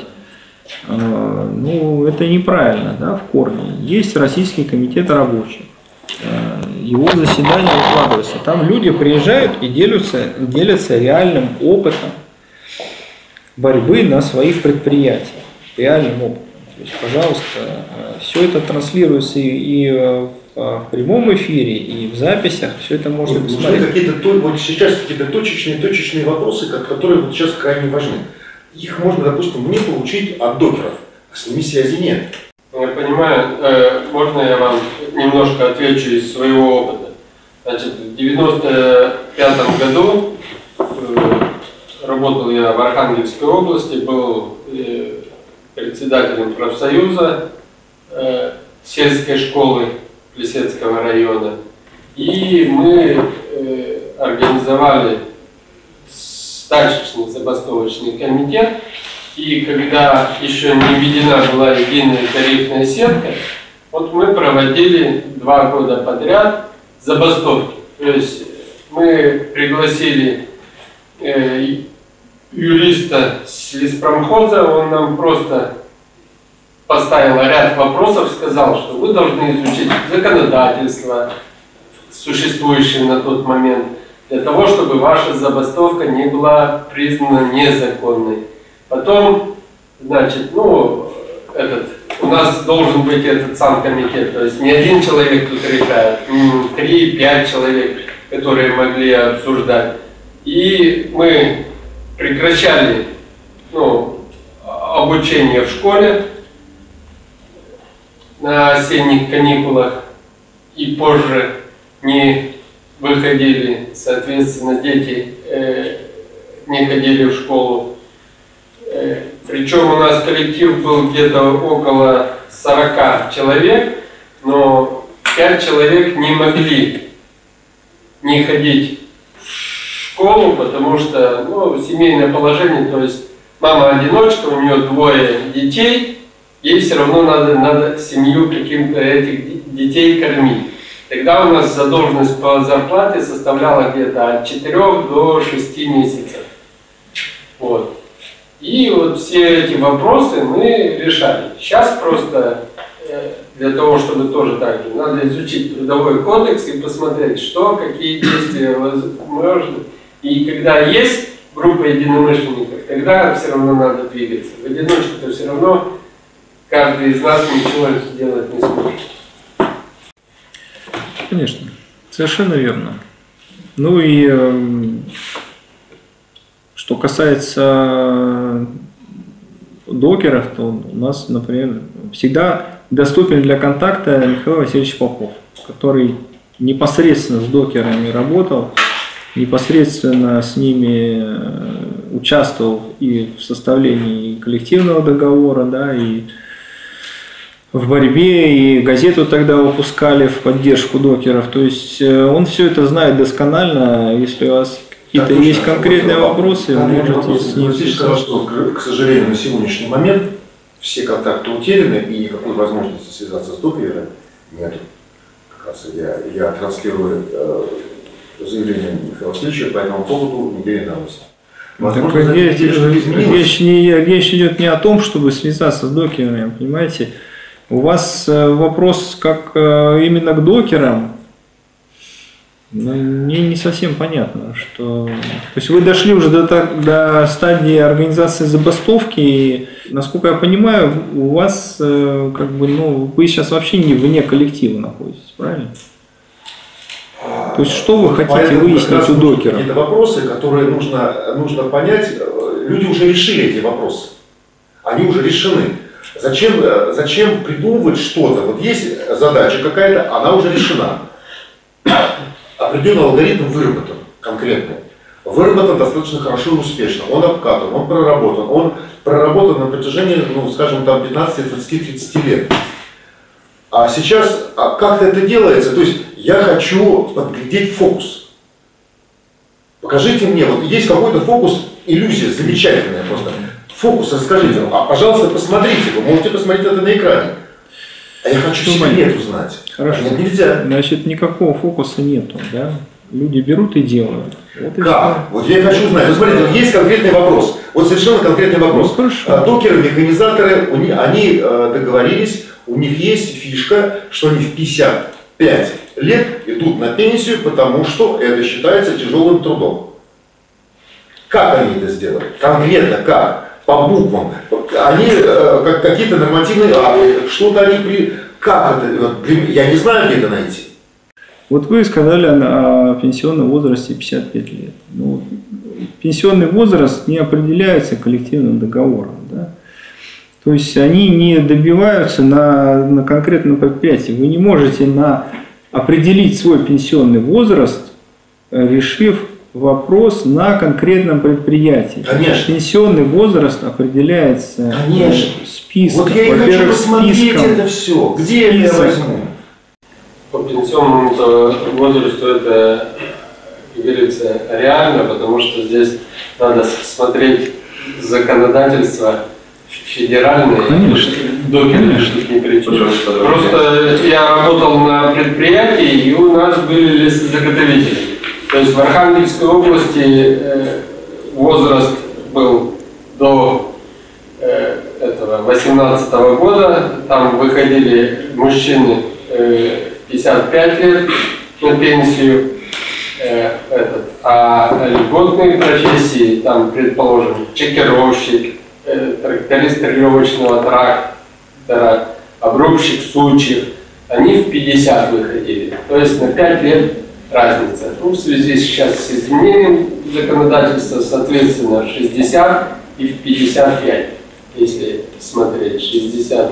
Ну, это неправильно, да, в корне. Есть Российский комитет рабочих. Его заседания выкладываются. Там люди приезжают и делятся, делятся реальным опытом борьбы на своих предприятиях. Реальным опытом. То есть, пожалуйста, все это транслируется и в в прямом эфире и в записях, все это можно Нужны посмотреть. какие-то, вот сейчас какие-то точечные, точечные вопросы, которые вот сейчас крайне важны. Их можно, допустим, не получить от докеров, а с ними связи нет. Я понимаю, можно я вам немножко отвечу из своего опыта. Значит, в девяносто пятом году работал я в Архангельской области, был председателем профсоюза сельской школы Плесецкого района. И мы организовали стачечный забастовочный комитет. И когда еще не введена была единая тарифная сетка, вот мы проводили два года подряд забастовки. То есть мы пригласили э, юриста с леспромхоза, он нам просто поставил ряд вопросов, сказал, что вы должны изучить законодательство, существующее на тот момент, для того, чтобы ваша забастовка не была признана незаконной. Потом, значит, ну, этот, у нас должен быть этот сам комитет, то есть не один человек тут решает, три-пять человек, которые могли обсуждать. И мы прекращали, ну, обучение в школе на осенних каникулах и позже не выходили, соответственно, дети э, не ходили в школу. Э, причем у нас коллектив был где-то около сорока человек, но пять человек не могли не ходить в школу, потому что, ну, семейное положение, то есть мама-одиночка, у нее двое детей, ей все равно надо, надо семью каким-то этих детей кормить. Тогда у нас задолженность по зарплате составляла где-то от четырёх до шести месяцев. Вот. И вот все эти вопросы мы решали. Сейчас просто для того, чтобы тоже так же, надо изучить трудовой кодекс и посмотреть, что, какие действия возможны. И когда есть группа единомышленников, тогда все равно надо двигаться. В одиночку-то все равно каждый из нас ничего сделать не сможет. Конечно, совершенно верно. Ну и э, что касается докеров, то у нас, например, всегда доступен для контакта Михаил Васильевич Попов, который непосредственно с докерами работал, непосредственно с ними участвовал и в составлении коллективного договора, да, и в борьбе, и газету тогда выпускали в поддержку докеров. То есть он все это знает досконально. Если у вас какие-то да, есть конкретные вопросы, вы можете вопросы. с ним связаться. Что, к сожалению, на сегодняшний момент все контакты утеряны, и никакой возможности связаться с докером нет. Как раз я, я транслирую э, заявление Михаила Васильевича по этому поводу недели давности. Возможно, речь, речь, не, речь идет не о том, чтобы связаться с докерами, понимаете? У вас вопрос как именно к докерам, ну, мне не совсем понятно, что... То есть вы дошли уже до, до стадии организации забастовки, и, насколько я понимаю, у вас как бы, ну, вы сейчас вообще не вне коллектива находитесь, правильно? То есть что вы хотите Поэтому выяснить у докеров? Это вопросы, которые нужно, нужно понять. Люди уже решили эти вопросы, они уже решены. Зачем, зачем придумывать что-то? Вот есть задача какая-то, она уже решена. Определенный алгоритм выработан конкретный. Выработан достаточно хорошо и успешно. Он обкатан, он проработан. Он проработан на протяжении, ну, скажем, там пятнадцати, двадцати, тридцати лет. А сейчас а как-то это делается? То есть я хочу подглядеть фокус. Покажите мне, вот есть какой-то фокус, иллюзия замечательная просто. Фокус, расскажите, а, пожалуйста, посмотрите, вы можете посмотреть это на экране. А я хочу секрет узнать. Хорошо. А нет, нельзя. Значит, никакого фокуса нету, да? Люди берут и делают. Вот и как? все. Вот я хочу знать. Вот смотрите, вот есть конкретный вопрос. Вот совершенно конкретный вопрос. Ну, хорошо. Докеры, механизаторы, они договорились, у них есть фишка, что они в пятьдесят пять лет идут на пенсию, потому что это считается тяжелым трудом. Как они это сделали? Конкретно как? По буквам. Они э, как, какие-то нормативные акты, что-то они при, Как это? Вот, я не знаю, где это найти. Вот вы сказали о, о пенсионном возрасте пятьдесят пять лет. Ну, пенсионный возраст не определяется коллективным договором. Да? То есть они не добиваются на, на конкретном предприятии. Вы не можете на, определить свой пенсионный возраст, решив вопрос на конкретном предприятии. Конечно. Пенсионный возраст определяется Конечно. списком. Вот я и хочу посмотреть это все. Где я возьму? По пенсионному возрасту это, как говорится, реально, потому что здесь надо смотреть законодательство федеральное. Конечно. Докеры тут ни при чем. Просто я работал на предприятии, и у нас были лесозаготовители. То есть в Архангельской области возраст был до этого восемнадцатого года, там выходили мужчины пятьдесят пять лет на пенсию, э, этот, а льготные профессии, там, предположим, чекировщик, э, тракторист тренировочного трактора, обрубщик сучьев, они в пятьдесят выходили, то есть на пять лет разница. Ну, в связи сейчас с изменением законодательства, соответственно, шестьдесят и в пятьдесят пять, если смотреть, шестьдесят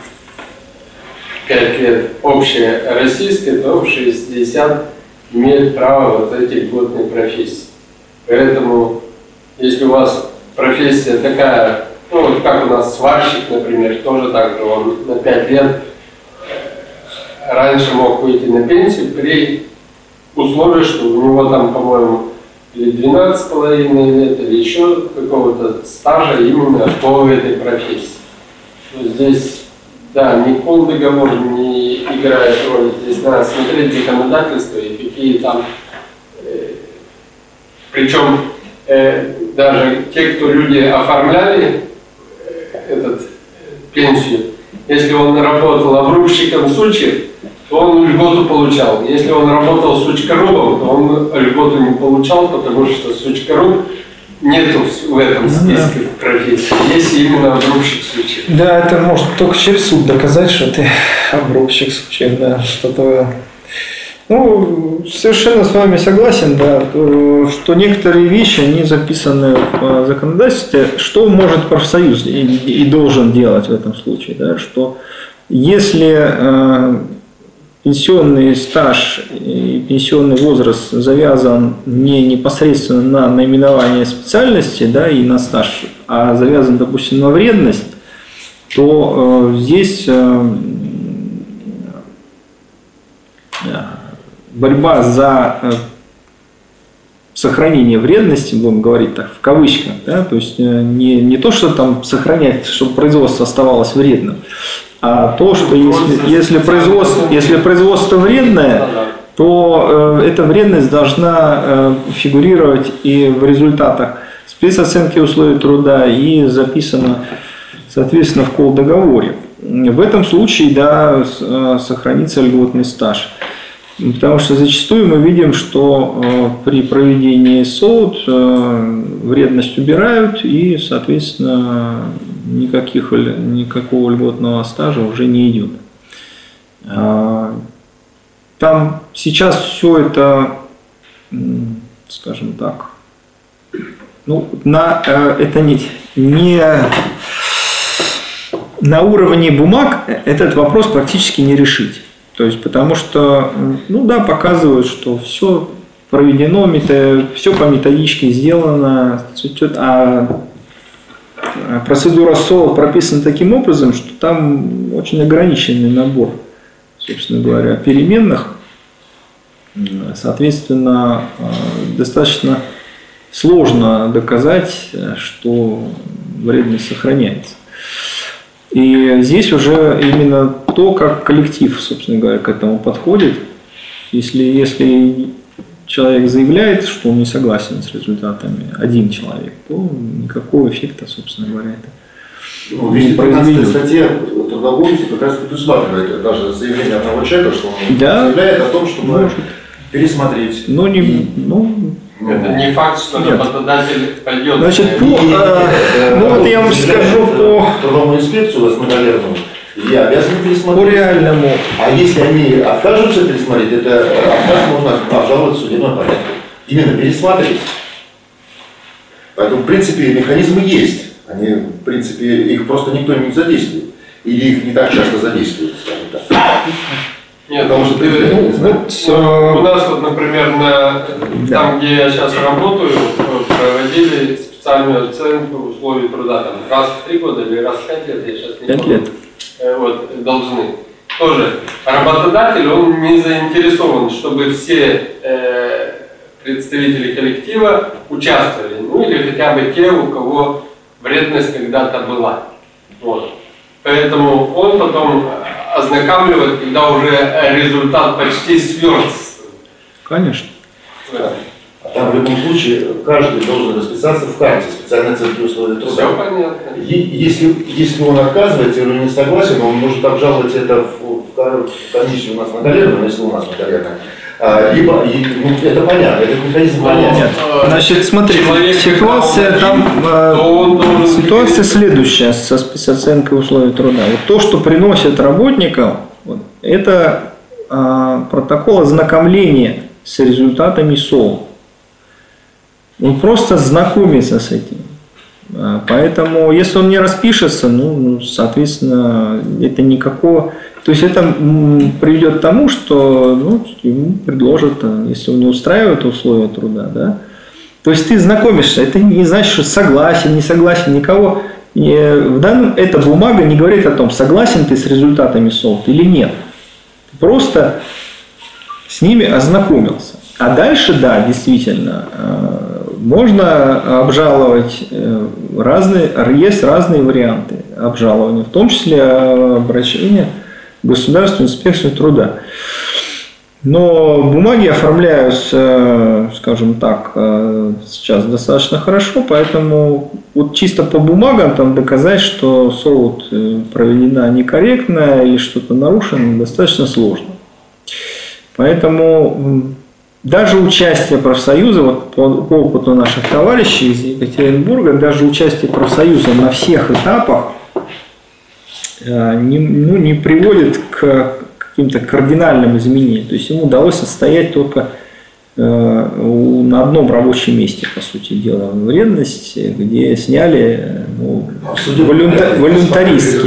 пять лет общее российское, то в шестьдесят имеет право вот эти льготные профессии. Поэтому, если у вас профессия такая, ну вот как у нас сварщик, например, тоже так же, он на пять лет раньше мог выйти на пенсию при условии, что у него там, по-моему, или двенадцать с половиной лет, или еще какого-то стажа именно по этой профессии. То здесь да, ни полдоговор не играет роли. Здесь надо смотреть законодательство и какие там... Э, причем э, даже те, кто люди оформляли э, этот, э, пенсию, если он работал обрубщиком сучьев, то он льготу получал. Если он работал сучкорубом, то он льготу не получал, потому что сучкоруб нету в этом списке ну, да. профессий. Есть именно обрубщик сучьев. Да, это может только через суд доказать, что ты обрубщик сучьев, да, что-то. Ну, совершенно с вами согласен, да, что некоторые вещи, они записаны в законодательстве, что может профсоюз и, и должен делать в этом случае, да, что если э, пенсионный стаж и пенсионный возраст завязан не непосредственно на наименование специальности, да, и на стаж, а завязан, допустим, на вредность, то э, здесь э, борьба за э, сохранение вредности, будем говорить так, в кавычках, да, то есть э, не, не то, что там сохранять, чтобы производство оставалось вредным, а то, что если, если, производство, если производство вредное, то э, эта вредность должна э, фигурировать и в результатах спецоценки условий труда, и записано, соответственно, в колдоговоре. В этом случае, да, э, сохранится льготный стаж. Потому что зачастую мы видим, что э, при проведении СОУТ э, вредность убирают, и, соответственно, никаких, никакого льготного стажа уже не идет. Там сейчас все это, скажем так, ну, на, это не, не на уровне бумаг этот вопрос практически не решить. То есть, потому что, ну да, показывают, что все проведено, все по методичке сделано, а процедура СОУТ прописана таким образом, что там очень ограниченный набор, собственно говоря, переменных. Соответственно, достаточно сложно доказать, что вредность сохраняется. И здесь уже именно то, как коллектив, собственно говоря, к этому подходит. Если, если человек заявляет, что он не согласен с результатами, один человек, то никакого эффекта, собственно говоря, это ну, не произведет. Статья трудового как раз предусматривает даже заявление одного человека, что он да, заявляет о том, чтобы может пересмотреть. Но не, и... ну, это не факт, что работодатель пойдет. Значит, по, а, ну вот я вам скажу по трудовую инспекцию, у вас мы, наверное, и обязаны пересмотреть. По реальному. А если они откажутся пересмотреть, это отказ можно обжаловать в судебном порядке. Именно пересмотреть. Поэтому, в принципе, механизмы есть. Они, в принципе, их просто никто не задействует. Или их не так часто задействуют, скажем так. Нет, потому что ты, ну, вот, у нас, вот, например, на, да. там, где я сейчас работаю, проводили специальную оценку условий труда. Там, раз в три года или раз в пять лет, я сейчас не Пять помню. лет. Вот, должны. Тоже работодатель, он не заинтересован, чтобы все э, представители коллектива участвовали. Ну или хотя бы те, у кого вредность когда-то была. Вот. Поэтому он потом ознакомливает, когда уже результат почти сверстен. Конечно. А там в любом случае каждый должен расписаться в карте специальной оценки условий труда. Все понятно. Если, если он отказывается или не согласен, он может обжаловать это в, в комиссию у нас на коллегу, если у нас на коллегу. А, либо, и, ну, это понятно, этот механизм понятен. Нет. Значит, смотрите, Человек, ситуация там, э, ситуация следующая со спецоценкой условий труда. Вот то, что приносит работникам, вот, это э, протокол ознакомления с результатами СОУ. Он просто знакомится с этим. Поэтому, если он не распишется, ну, соответственно, это никакого... То есть это приведет к тому, что ну, ему предложат, если он не устраивает условия труда, да. То есть ты знакомишься, это не значит, что согласен, не согласен, никого. В данном эта бумага не говорит о том, согласен ты с результатами СОУ или нет. Ты просто с ними ознакомился. А дальше, да, действительно, можно обжаловать разные, есть разные варианты обжалования, в том числе обращения в Государственную инспекцию труда. Но бумаги оформляются, скажем так, сейчас достаточно хорошо, поэтому вот чисто по бумагам там доказать, что СОУТ проведена некорректно или что-то нарушено, достаточно сложно. Поэтому даже участие профсоюза, вот по, по опыту наших товарищей из Екатеринбурга, даже участие профсоюза на всех этапах не, ну, не приводит к каким-то кардинальным изменениям. То есть ему удалось отстоять только э, на одном рабочем месте, по сути дела, вредность, где сняли ну, волюнта, волюнтаристски.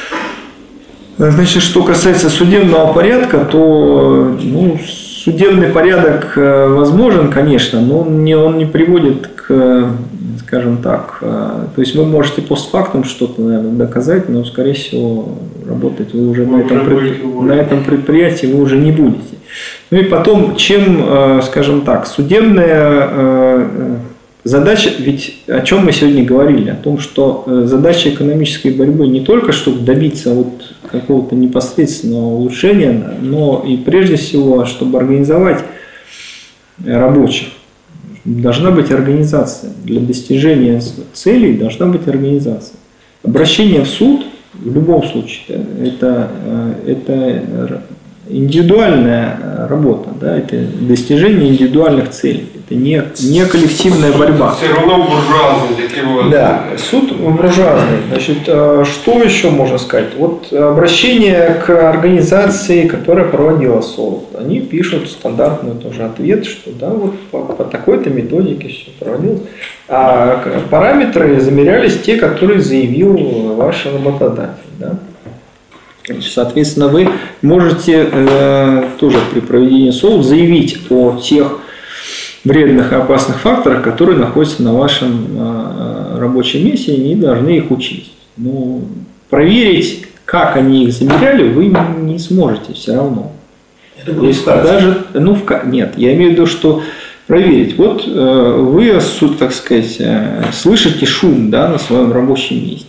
Значит, что касается судебного порядка, то ну, судебный порядок возможен, конечно, но он не, он не приводит к, скажем так, то есть вы можете постфактум что-то, наверное, доказать, но, скорее всего, работать вы уже, вы на, этом уже предпри... на этом предприятии вы уже не будете. Ну и потом, чем, скажем так, судебная задача, ведь о чем мы сегодня говорили, о том, что задача экономической борьбы не только, чтобы добиться вот какого-то непосредственного улучшения, но и прежде всего, чтобы организовать рабочих. Должна быть организация. Для достижения целей должна быть организация. Обращение в суд в любом случае это, это индивидуальная работа, да, это достижение индивидуальных целей. Это не, не коллективная борьба. Все равно буржуазный таким вот. Да, суд буржуазный. Значит, что еще можно сказать? Вот обращение к организации, которая проводила СОУТ, они пишут стандартный тоже ответ, что да, вот по, по такой-то методике все проводилось. А параметры замерялись те, которые заявил ваш работодатель. Да? Соответственно, вы можете э, тоже при проведении СОУТ заявить о тех вредных и опасных факторах, которые находятся на вашем э, рабочем месте, и не должны их учесть. Но проверить, как они их замеряли, вы не сможете все равно. Это будет даже, ну, в, нет, я имею в виду, что проверить. Вот э, вы, так сказать, э, слышите шум, да, на своем рабочем месте.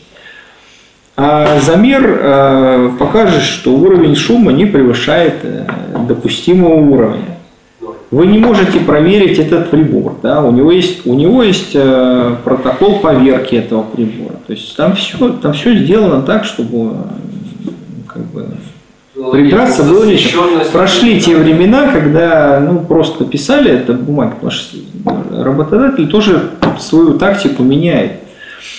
А замер э, покажет, что уровень шума не превышает э, допустимого уровня. Вы не можете проверить этот прибор. Да? У него есть, у него есть э, протокол поверки этого прибора. То есть там все, там все сделано так, чтобы как бы, придраться было нечего. Прошли те времена, когда ну, просто писали это бумаги, потому что работодатель тоже свою тактику меняет.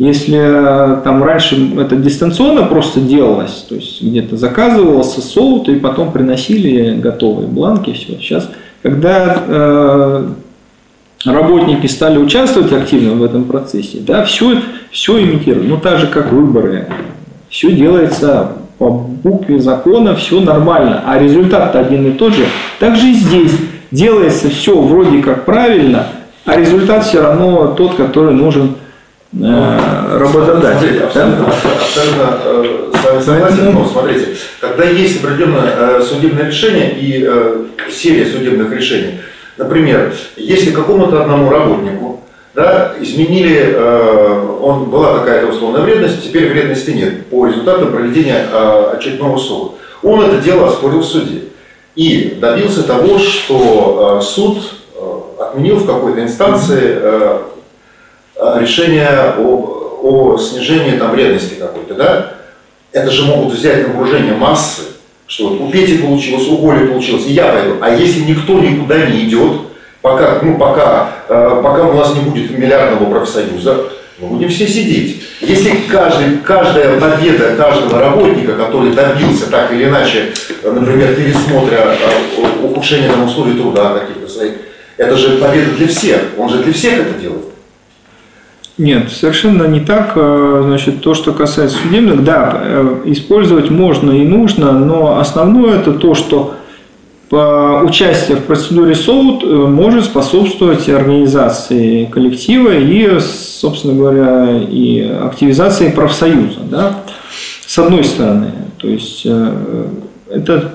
Если там раньше это дистанционно просто делалось, то есть где-то заказывался соут и потом приносили готовые бланки, все. Сейчас, когда э, работники стали участвовать активно в этом процессе, да, все, все имитируют, ну так же как выборы, все делается по букве закона, все нормально, а результат один и тот же. Также и здесь делается все вроде как правильно, а результат все равно тот, который нужен работодатель. Смотрите, абсолютно, абсолютно э, с вами согласен, но смотрите, когда есть определенное э, судебное решение и э, серия судебных решений, например, если какому-то одному работнику, да, изменили, э, он, была какая-то условная вредность, теперь вредности нет по результатам проведения э, очередного суда. Он это дело оспорил в суде и добился того, что э, суд э, отменил в какой-то инстанции э, решение о, о снижении там, вредности какой-то, да, это же могут взять на вооружение массы, что вот у Пети получилось, у Коли получилось, и я пойду. А если никто никуда не идет, пока, ну, пока, э, пока у нас не будет миллиардного профсоюза, мы будем все сидеть. Если каждый, каждая победа каждого работника, который добился так или иначе, например, пересмотра, э, ухудшения там, условий труда каких-то своих, это же победа для всех, он же для всех это делает. Нет, совершенно не так. Значит, то, что касается судебных, да, использовать можно и нужно, но основное это то, что участие в процедуре соут может способствовать организации коллектива и, собственно говоря, и активизации профсоюза, да, с одной стороны. То есть это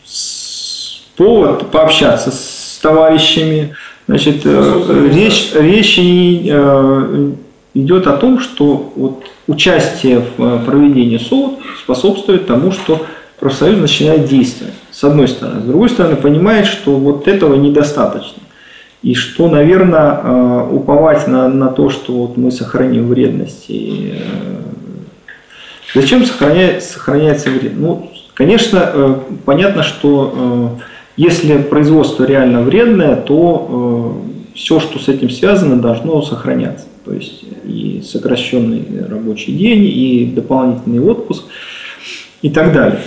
повод пообщаться с товарищами. Значит, речь, речь и идет о том, что вот участие в проведении соут способствует тому, что профсоюз начинает действовать, с одной стороны. С другой стороны, понимает, что вот этого недостаточно. И что, наверное, уповать на, на то, что вот мы сохраним вредность. И, зачем сохраняет, сохраняется вред? Ну, конечно, понятно, что если производство реально вредное, то все, что с этим связано, должно сохраняться. То есть и сокращенный рабочий день, и дополнительный отпуск, и так далее.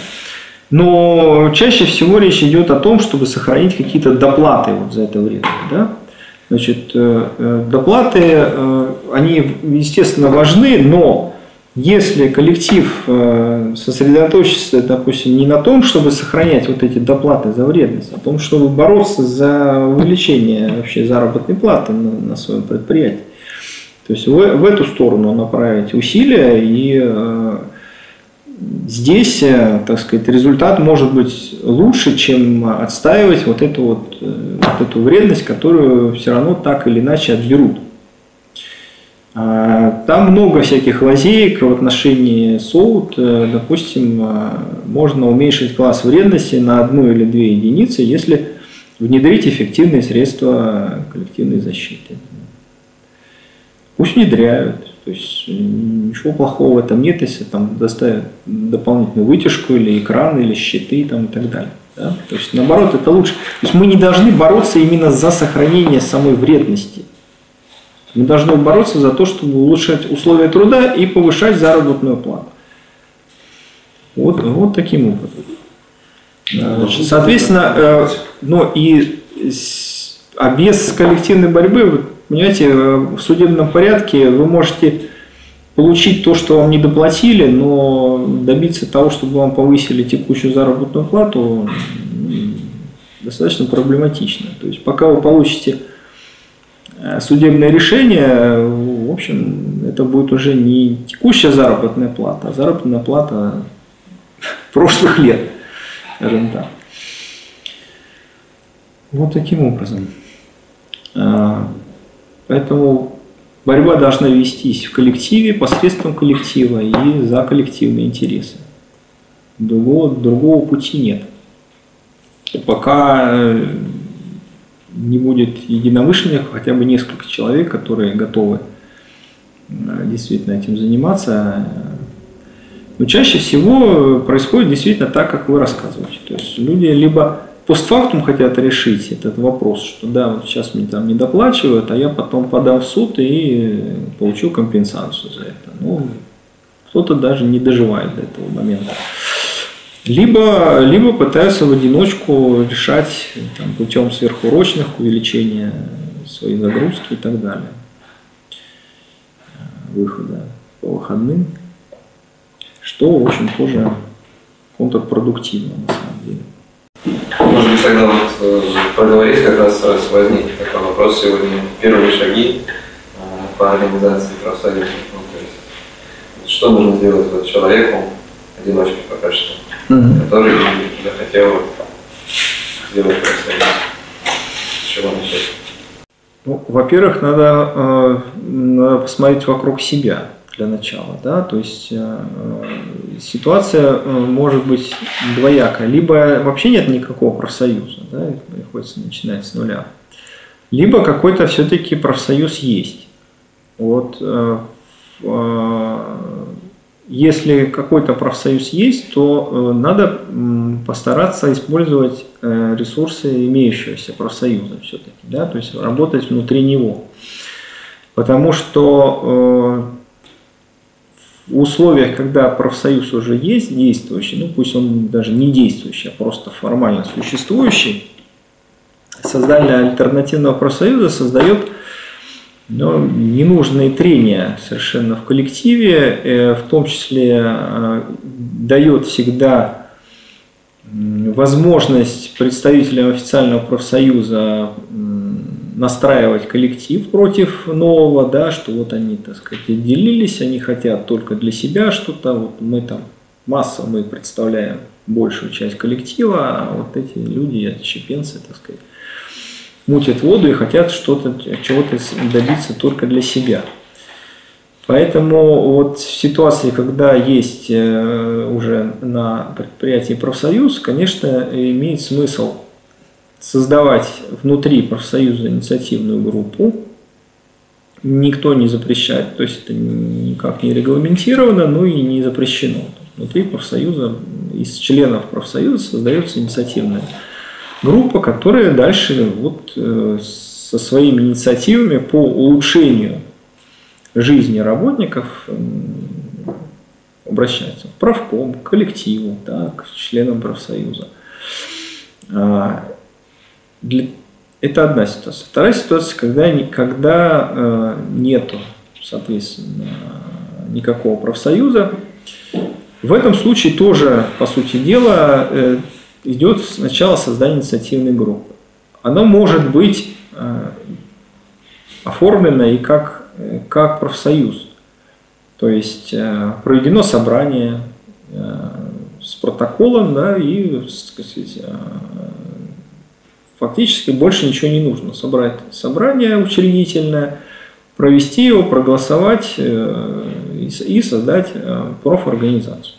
Но чаще всего речь идет о том, чтобы сохранить какие-то доплаты вот за это время. Да? Значит, доплаты, они, естественно, важны, но если коллектив сосредоточится, допустим, не на том, чтобы сохранять вот эти доплаты за вредность, а о том, чтобы бороться за увеличение вообще заработной платы на, на своем предприятии, то есть в, в эту сторону направить усилия, и э, здесь, э, так сказать, результат может быть лучше, чем отстаивать вот эту, вот, э, вот эту вредность, которую все равно так или иначе отберут. А, там много всяких лазеек в отношении соут. Э, допустим, э, можно уменьшить класс вредности на одну или две единицы, если внедрить эффективные средства коллективной защиты. Пусть внедряют, то есть ничего плохого в этом нет, если там доставят дополнительную вытяжку или экран, или щиты там, и так далее. Да? То есть наоборот, это лучше. То есть мы не должны бороться именно за сохранение самой вредности. Мы должны бороться за то, чтобы улучшать условия труда и повышать заработную плату. Вот, вот таким образом. Значит, соответственно, ну и а без коллективной борьбы, понимаете, в судебном порядке вы можете получить то, что вам не доплатили, но добиться того, чтобы вам повысили текущую заработную плату, достаточно проблематично. То есть пока вы получите судебное решение, в общем, это будет уже не текущая заработная плата, а заработная плата прошлых лет, скажем так. Вот таким образом. Поэтому борьба должна вестись в коллективе, посредством коллектива и за коллективные интересы. Другого, другого пути нет. Пока не будет единомышленников, хотя бы несколько человек, которые готовы действительно этим заниматься. Но чаще всего происходит действительно так, как вы рассказываете. То есть люди либо постфактум хотят решить этот вопрос, что да, вот сейчас мне там не доплачивают, а я потом подам в суд и получу компенсацию за это. Ну, кто-то даже не доживает до этого момента. Либо, либо пытаются в одиночку решать там, путем сверхурочных, увеличения своей загрузки и так далее. Выхода по выходным. Что, в общем, тоже контрпродуктивно на самом деле. Может быть, тогда вот поговорить как раз, раз возник такой вопрос сегодня. Первые шаги по организации профсоюзов. Ну, то есть, что нужно сделать вот человеку, одиночке пока что, mm-hmm. который захотел сделать профсоюз? С чего начать? Ну, во-первых, надо, э, надо посмотреть вокруг себя для начала. Да? То есть э, ситуация э, может быть двоякая. Либо вообще нет никакого профсоюза, да, приходится начинать с нуля. Либо какой-то все-таки профсоюз есть. Вот, э, э, если какой-то профсоюз есть, то э, надо э, постараться использовать э, ресурсы имеющегося профсоюза все-таки, да, то есть работать внутри него. Потому что э, в условиях, когда профсоюз уже есть действующий, ну пусть он даже не действующий, а просто формально существующий, создание альтернативного профсоюза создает но ненужные трения совершенно в коллективе, в том числе дает всегда возможность представителям официального профсоюза настраивать коллектив против нового, да, что вот они, так сказать, отделились, они хотят только для себя что-то, вот мы там массово мы представляем большую часть коллектива, а вот эти люди, отщепенцы, так сказать, мутят воду и хотят что-то, чего-то добиться только для себя. Поэтому вот в ситуации, когда есть уже на предприятии профсоюз, конечно, имеет смысл создавать внутри профсоюза инициативную группу. Никто не запрещает, то есть это никак не регламентировано, но и не запрещено. Внутри профсоюза, из членов профсоюза создается инициативная группа, которая дальше вот, э, со своими инициативами по улучшению жизни работников э, обращается в правком, к коллективу, да, к членам профсоюза. А, для, это одна ситуация. Вторая ситуация, когда, когда э, нету, соответственно, никакого профсоюза. В этом случае тоже, по сути дела, э, идет сначала создание инициативной группы. Оно может быть э, оформлено и как, э, как профсоюз. То есть э, проведено собрание э, с протоколом, да, и, так сказать, э, фактически больше ничего не нужно. Собрать собрание учредительное, провести его, проголосовать э, и, и создать э, профорганизацию.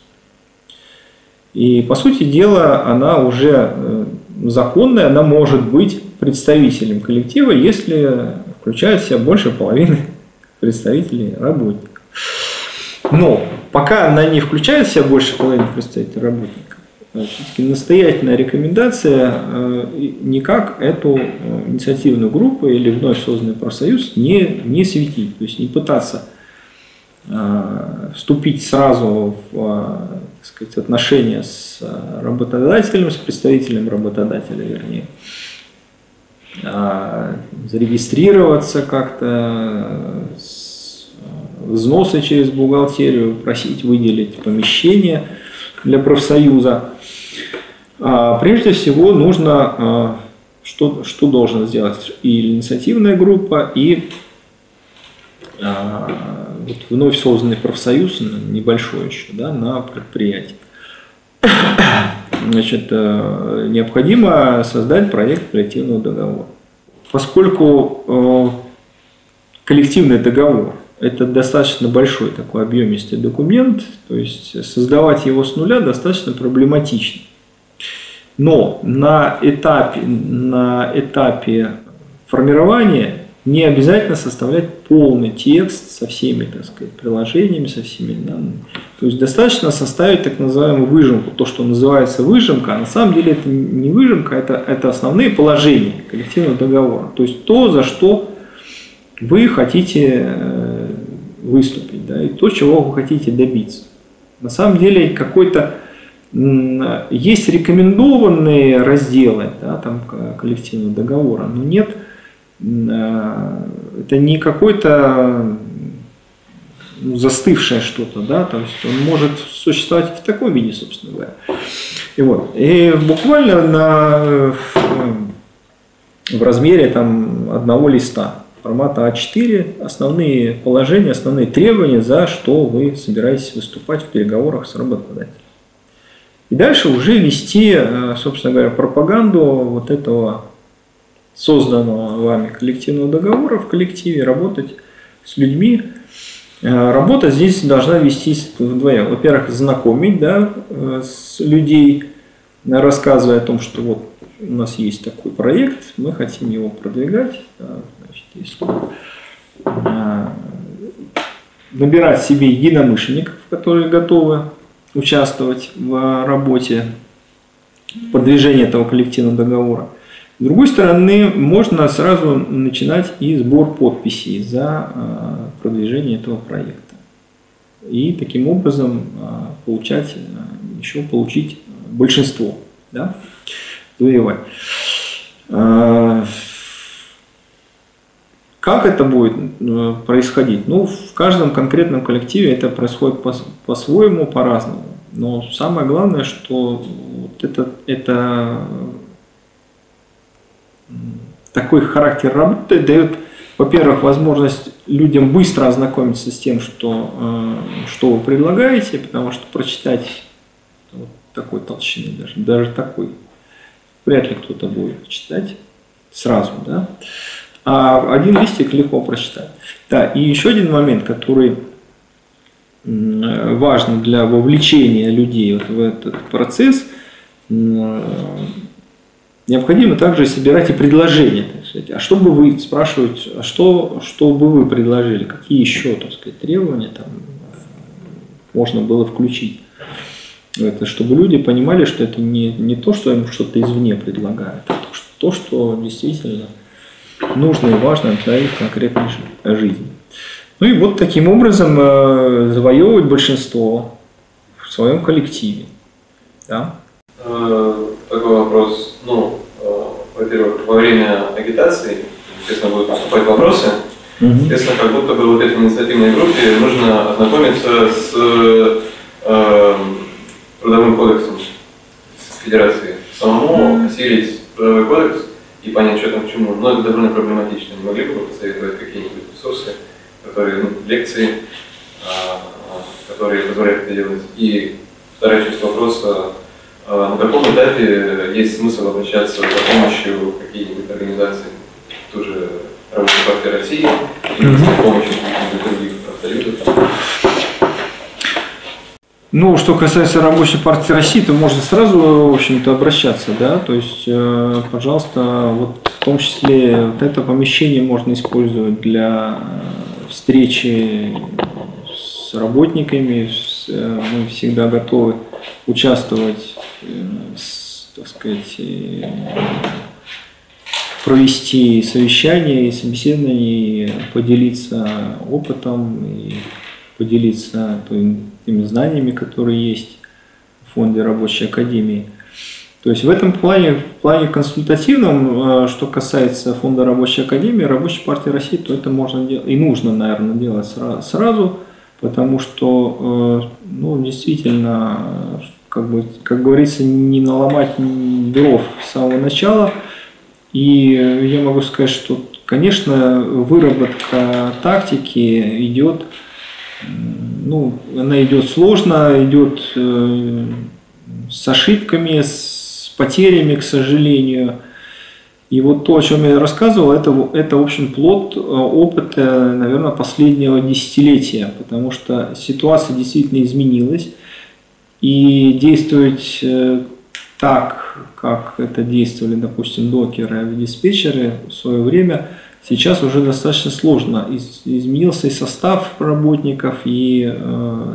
И, по сути дела, она уже законная, она может быть представителем коллектива, если включает в себя больше половины представителей работников. Но пока она не включает в себя больше половины представителей работников, все-таки настоятельная рекомендация никак эту инициативную группу или вновь созданный профсоюз не, не светить, то есть не пытаться вступить сразу в, так сказать, отношения с работодателем, с представителем работодателя, вернее, зарегистрироваться как-то, взносы через бухгалтерию, просить выделить помещение для профсоюза. Прежде всего нужно, что, что должна сделать и инициативная группа, и вот вновь созданный профсоюз, небольшой еще, да, на предприятии. Значит, необходимо создать проект коллективного договора. Поскольку коллективный договор – это достаточно большой такой объемистый документ, то есть создавать его с нуля достаточно проблематично. Но на этапе, на этапе формирования не обязательно составлять полный текст со всеми, так сказать, приложениями, со всеми данными. То есть достаточно составить так называемую выжимку, то, что называется выжимка, а на самом деле это не выжимка, это, это основные положения коллективного договора. То есть то, за что вы хотите выступить, да, и то, чего вы хотите добиться. На самом деле какой-то есть рекомендованные разделы, да, там, коллективного договора, но нет, это не какой-то ну, застывшее что-то, да, то есть он может существовать в таком виде, собственно говоря. И вот, и буквально на, в размере там одного листа формата а четыре основные положения, основные требования, за что вы собираетесь выступать в переговорах с работодателем. И дальше уже вести, собственно говоря, пропаганду вот этого созданного вами коллективного договора в коллективе, работать с людьми. Работа здесь должна вестись вдвоем. Во-первых, знакомить, да, с людей, рассказывая о том, что вот у нас есть такой проект, мы хотим его продвигать. Значит, если набирать себе единомышленников, которые готовы участвовать в работе продвижения этого коллективного договора. С другой стороны, можно сразу начинать и сбор подписей за продвижение этого проекта. И таким образом получать, еще получить большинство, да, завоевать. Как это будет происходить? Ну, в каждом конкретном коллективе это происходит по-своему, по-разному. Но самое главное, что вот это, это такой характер работы дает, во-первых, возможность людям быстро ознакомиться с тем, что, что вы предлагаете, потому что прочитать вот такой толщины, даже, даже такой, вряд ли кто-то будет читать сразу, да? А один листик легко прочитать. Да, и еще один момент, который важен для вовлечения людей вот в этот процесс, необходимо также собирать и предложения. Так сказать. А что бы вы, спрашивают, а что, что бы вы предложили, какие еще, так сказать, требования там можно было включить в это, чтобы люди понимали, что это не, не то, что им что-то извне предлагают, а то, что действительно нужно и важно для их конкретной жизни. Ну и вот таким образом э, завоевывать большинство в своем коллективе. Да? Такой вопрос. Ну, во-первых, во время агитации, естественно, будут поступать вопросы. Угу. Естественно, как будто бы вот этой инициативной группе нужно ознакомиться с э, трудовым кодексом Федерации. Самому осилить трудовой кодекс и понять, что там к чему. Но это довольно проблематично. Не могли бы вы посоветовать какие-нибудь ресурсы, которые, ну, лекции, которые позволяют это делать? И вторая часть вопроса: на каком этапе есть смысл обращаться за помощью в какие-нибудь организации, ту же Рабочей партии России, или с помощью каких-нибудь других профсоюзов? Ну, что касается Рабочей партии России, то можно сразу, в общем-то, обращаться, да, то есть, э, пожалуйста, вот в том числе вот это помещение можно использовать для встречи с работниками, с, э, мы всегда готовы участвовать, э, с, так сказать, э, провести совещания, собеседования, поделиться опытом и поделиться теми знаниями, которые есть в фонде Рабочей академии. То есть в этом плане, в плане консультативном, что касается фонда Рабочей академии, Рабочей партии России, то это можно делать и нужно, наверное, делать сразу, потому что, ну, действительно, как бы, как говорится, не наломать дров с самого начала. И я могу сказать, что, конечно, выработка тактики идет, ну, она идет сложно, идет э, с ошибками, с потерями, к сожалению. И вот то, о чем я рассказывал, это, это в общем, плод опыта, наверное, последнего десятилетия, потому что ситуация действительно изменилась, и действовать э, так, как это действовали, допустим, докеры и диспетчеры в свое время, сейчас уже достаточно сложно. Из, изменился и состав работников, и, э,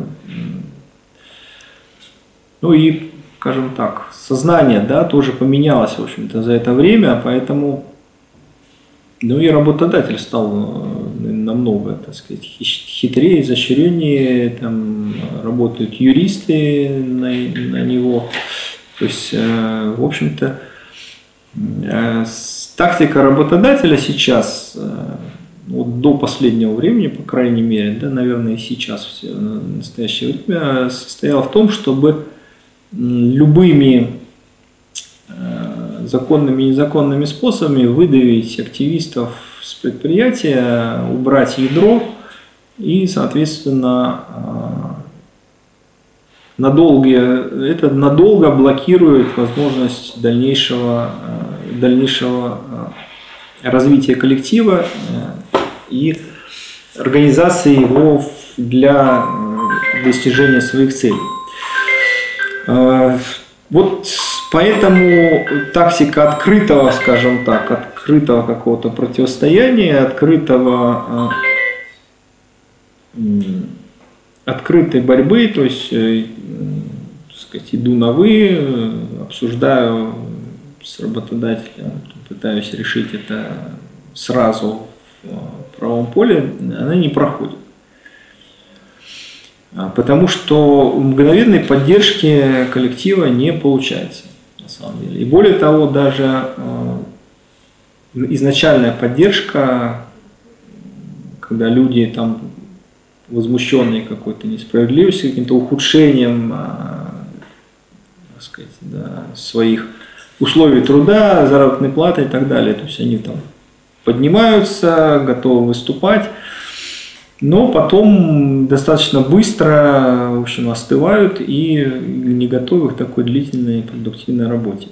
ну и, скажем так, сознание, да, тоже поменялось, в общем-то, за это время, поэтому, ну и работодатель стал, намного, так сказать, хитрее, изощреннее, там работают юристы на, на него. То есть, в общем-то, тактика работодателя сейчас, вот до последнего времени, по крайней мере, да, наверное, и сейчас, в настоящее время, состояла в том, чтобы любыми законными и незаконными способами выдавить активистов с предприятия, убрать ядро и, соответственно, надолго, это надолго блокирует возможность дальнейшего, дальнейшего развития коллектива и организации его для достижения своих целей. Вот поэтому тактика открытого, скажем так, открытого какого-то противостояния, открытого, открытой борьбы, то есть, так сказать, иду на «вы», обсуждаю с работодателем, пытаюсь решить это сразу в правом поле, она не проходит. Потому что мгновенной поддержки коллектива не получается, на самом деле. И более того, даже изначальная поддержка, когда люди там возмущенные какой-то несправедливостью, каким-то ухудшением, так сказать, да, своих условий труда, заработной платы и так далее, то есть они там поднимаются, готовы выступать, но потом достаточно быстро, в общем, остывают и не готовы к такой длительной продуктивной работе.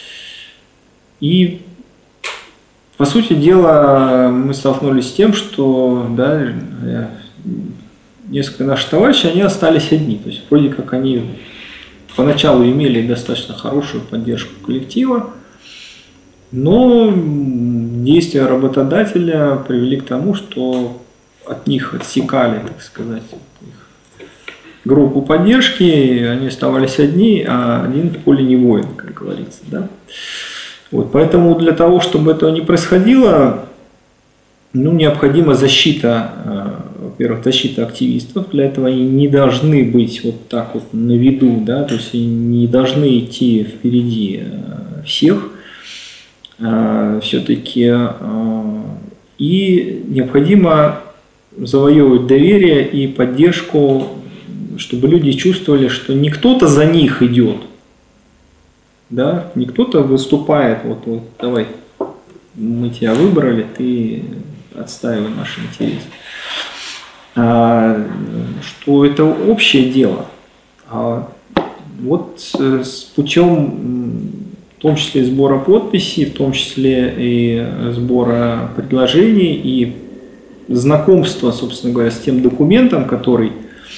И, по сути дела, мы столкнулись с тем, что, да, несколько наших товарищей, они остались одни. То есть, вроде как они поначалу имели достаточно хорошую поддержку коллектива, но действия работодателя привели к тому, что от них отсекали, так сказать, группу поддержки, они оставались одни, а один в поле не воин, как говорится. Да? Вот, поэтому для того, чтобы этого не происходило, ну, необходима защита, во-первых, защита активистов. Для этого они не должны быть вот так вот на виду, да, то есть они не должны идти впереди всех. Все-таки и необходимо завоевывать доверие и поддержку, чтобы люди чувствовали, что не кто-то за них идет, да, не кто-то выступает, вот, вот давай, мы тебя выбрали, ты отстаивай наши интересы, а, что это общее дело. А вот с путем, в том числе сбора подписей, в том числе и сбора предложений и знакомства, собственно говоря, с тем документом, который,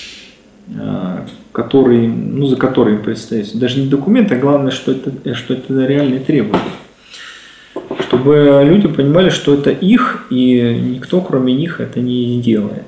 который, ну, за который предстоит, даже не документ, а главное, что это, что это реальные требования. Чтобы люди понимали, что это их, и никто, кроме них, это не сделает.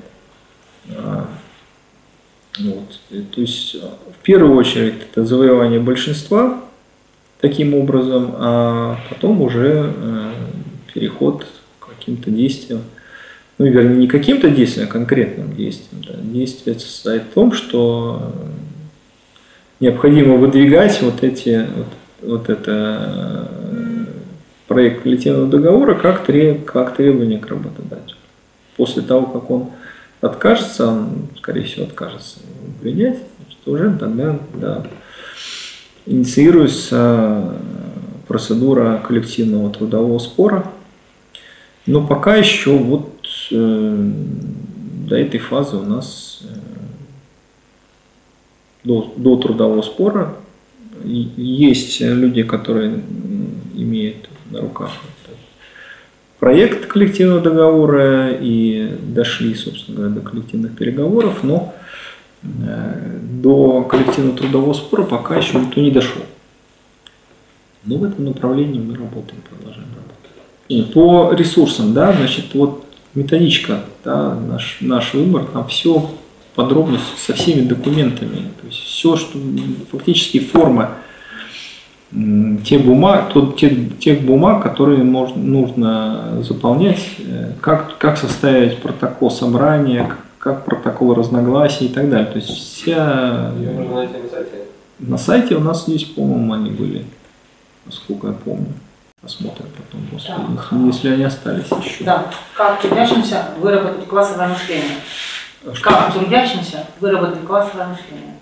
Вот. То есть, в первую очередь, это завоевание большинства таким образом, а потом уже переход к каким-то действиям. Ну, вернее, не каким-то действием, а конкретным действием. Да. Действие состоит в том, что необходимо выдвигать вот эти, вот, вот это проект коллективного договора как, треб, как требование к работодателю. После того, как он откажется, он, скорее всего, откажется принять, что уже тогда, да, инициируется процедура коллективного трудового спора. Но пока еще вот э, до этой фазы у нас э, до, до трудового спора есть люди, которые имеют на руках проект коллективного договора и дошли, собственно говоря, до коллективных переговоров, но э, до коллективного трудового спора пока еще никто не дошел. Но в этом направлении мы работаем, продолжаем работать. По ресурсам, да, значит, вот методичка, да, наш, наш выбор, там все подробно со всеми документами, то есть все, что фактически форма те бумаг, тот, те, тех бумаг, которые можно, нужно заполнять, как, как составить протокол собрания, как, как протокол разногласий и так далее. То есть вся... Ее можно найти на сайте? На сайте у нас есть, по-моему, они были, насколько я помню. Посмотрим потом, если, если они остались еще. Да. Как трудящимся выработать классовое мышление? Что? Как трудящимся выработать классовое мышление?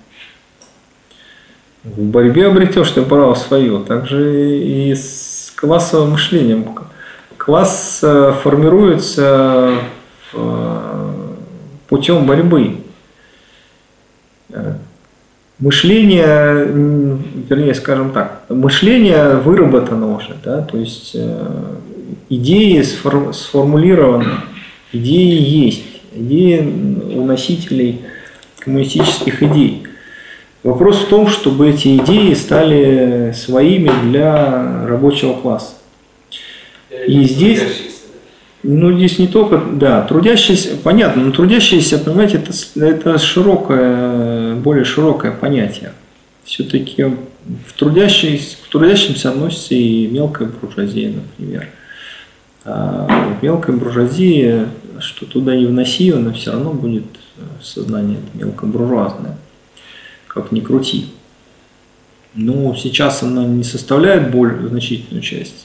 В борьбе обретешь ты право свое, также и с классовым мышлением. Класс формируется путем борьбы. Мышление, вернее, скажем так, мышление выработано уже, да, то есть идеи сформулированы, идеи есть, идеи у носителей коммунистических идей. Вопрос в том, чтобы эти идеи стали своими для рабочего класса. И здесь, ну здесь не только, да, трудящиеся, понятно, но трудящиеся, понимаете, это, это широкое, более широкое понятие. Все-таки в трудящиеся, к трудящимся относится и мелкая буржуазия, например. А в мелкой буржуазии, что туда не вноси, но все равно будет сознание мелкобуржуазное. Как ни крути. Но сейчас она не составляет более значительную часть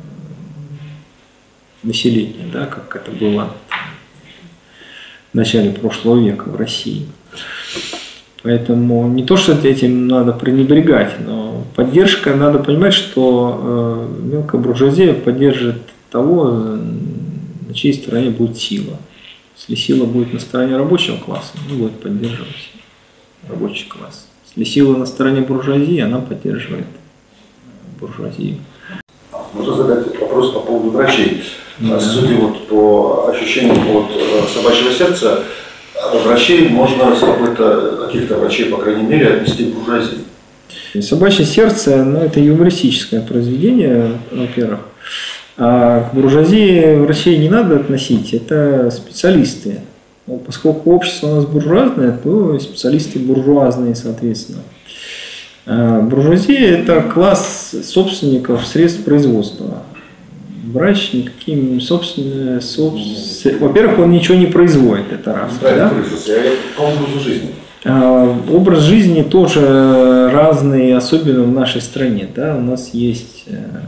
населения, да, как это было в начале прошлого века в России. Поэтому не то, что этим надо пренебрегать, но поддержка, надо понимать, что мелкая буржуазия поддержит того, на чьей стороне будет сила. Если сила будет на стороне рабочего класса, она будет поддерживать рабочий класс. Если сила на стороне буржуазии, она поддерживает буржуазию. Можно задать вопрос по поводу врачей. Да. Судя вот по ощущениям от собачьего сердца, врачей можно с какой-то, каких-то врачей, по крайней мере, отнести к буржуазии. Собачье сердце, ну, это юмористическое произведение, во-первых. А к буржуазии врачей не надо относить, это специалисты. Поскольку общество у нас буржуазное, то специалисты буржуазные, соответственно. А буржуазия – это класс собственников средств производства. Врач никаким собственным... Собствен... Во-первых, он ничего не производит, это раз. Да? По образу жизни. А, образ жизни тоже разный, особенно в нашей стране. Да? У нас есть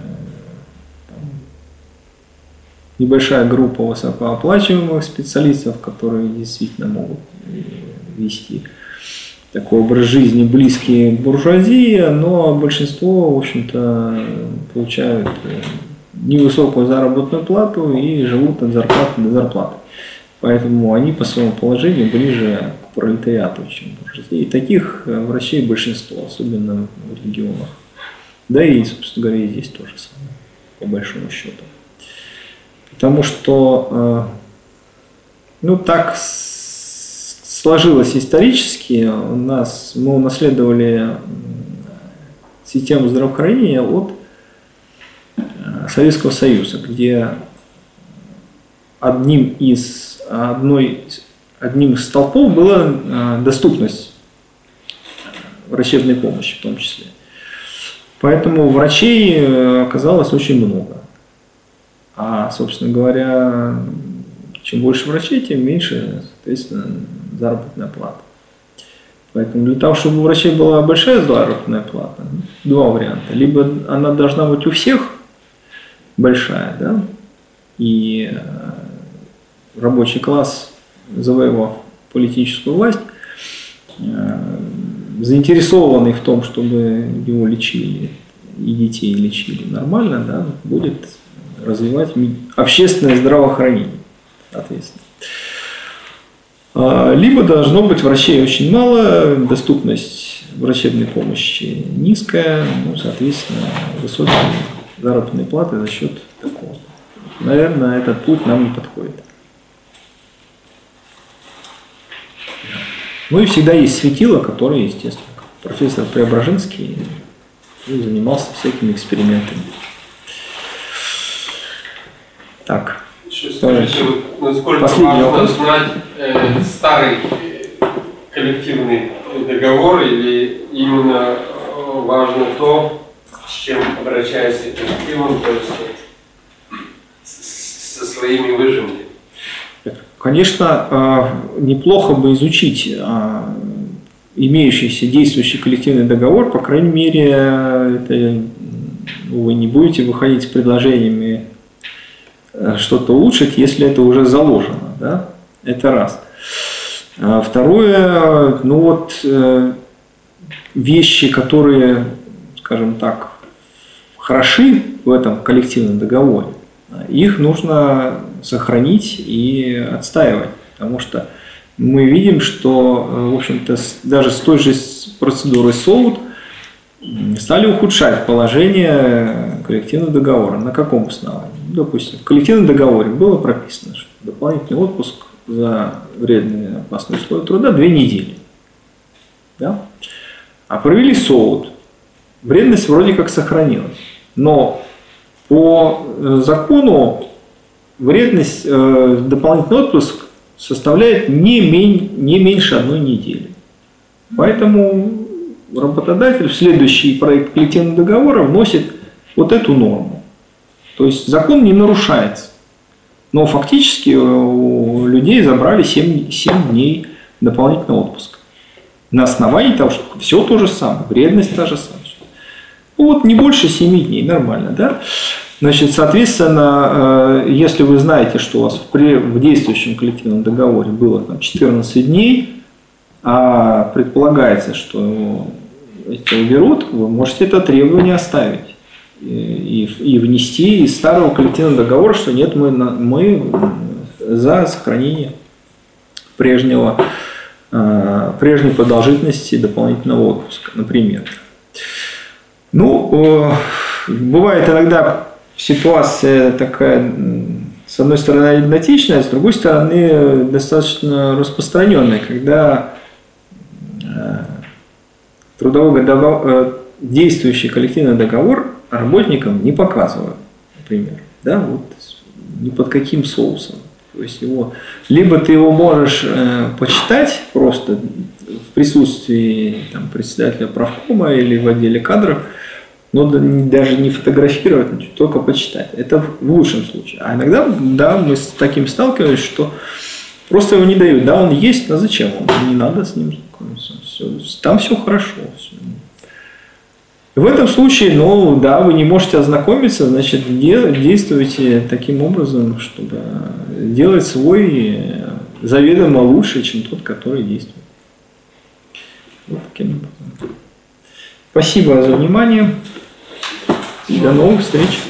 небольшая группа высокооплачиваемых специалистов, которые действительно могут вести такой образ жизни, близкий к буржуазии, но большинство, в общем-то, получают невысокую заработную плату и живут от зарплаты до зарплаты. Поэтому они по своему положению ближе к пролетариату, чем буржуазии. И таких врачей большинство, особенно в регионах. Да и, собственно говоря, и здесь тоже самое, по большому счету. Потому что, ну, так сложилось исторически, у нас, мы унаследовали систему здравоохранения от Советского Союза, где одним из, одной, одним из столпов была доступность врачебной помощи в том числе. Поэтому врачей оказалось очень много. А, собственно говоря, чем больше врачей, тем меньше, соответственно, заработная плата. Поэтому для того, чтобы у врачей была большая заработная плата, два варианта. Либо она должна быть у всех большая, да, и рабочий класс, завоевав политическую власть, заинтересованный в том, чтобы его лечили и детей лечили нормально, да, будет развивать общественное здравоохранение, соответственно. Либо должно быть врачей очень мало, доступность врачебной помощи низкая, ну, соответственно, высокие заработные платы за счет такого. Наверное, этот путь нам не подходит. Ну и всегда есть светило, которое, естественно, профессор Преображенский занимался всякими экспериментами. Так. Еще скажите, вот, насколько важно вопрос. Знать э, старый коллективный договор, или именно важно то, с чем обращается коллективом, то есть со своими выжимками. Конечно, неплохо бы изучить имеющийся действующий коллективный договор, по крайней мере, это, вы не будете выходить с предложениями что-то улучшить, если это уже заложено. Да? Это раз. Второе, ну вот вещи, которые, скажем так, хороши в этом коллективном договоре, их нужно сохранить и отстаивать, потому что мы видим, что, в общем-то, даже с той же процедурой СОУД стали ухудшать положение коллективного договора. На каком основании? Допустим, в коллективном договоре было прописано, что дополнительный отпуск за вредные опасные условия труда две недели. Да? А провели СОУД. Вредность вроде как сохранилась. Но по закону вредность, э, дополнительный отпуск составляет не, мень, не меньше одной недели. Поэтому работодатель в следующий проект коллективного договора вносит вот эту норму. То есть закон не нарушается. Но фактически у людей забрали семь, семь дней дополнительного отпуска. На основании того, что все то же самое, вредность та же самая. Ну вот не больше семи дней, нормально, да? Значит, соответственно, если вы знаете, что у вас в действующем коллективном договоре было там четырнадцать дней, а предполагается, что это уберут, вы можете это требование оставить и, и внести из старого коллективного договора, что нет, мы, мы за сохранение прежнего, прежней продолжительности дополнительного отпуска, например. Ну, бывает иногда ситуация такая, с одной стороны, однотипичная, с другой стороны, достаточно распространенная, когда трудовой договор, действующий коллективный договор работникам не показывают, например, да, вот ни под каким соусом. То есть его, либо ты его можешь э, почитать просто в присутствии там, председателя правкома или в отделе кадров, но даже не фотографировать, только почитать. Это в лучшем случае. А иногда, да, мы с таким сталкивались, что просто его не дают. Да, он есть, но зачем? Не надо с ним знакомиться. Все, там все хорошо. Все. В этом случае, ну да, вы не можете ознакомиться, значит, действуйте таким образом, чтобы делать свой заведомо лучше, чем тот, который действует. Вот таким образом. Спасибо за внимание. До новых встреч.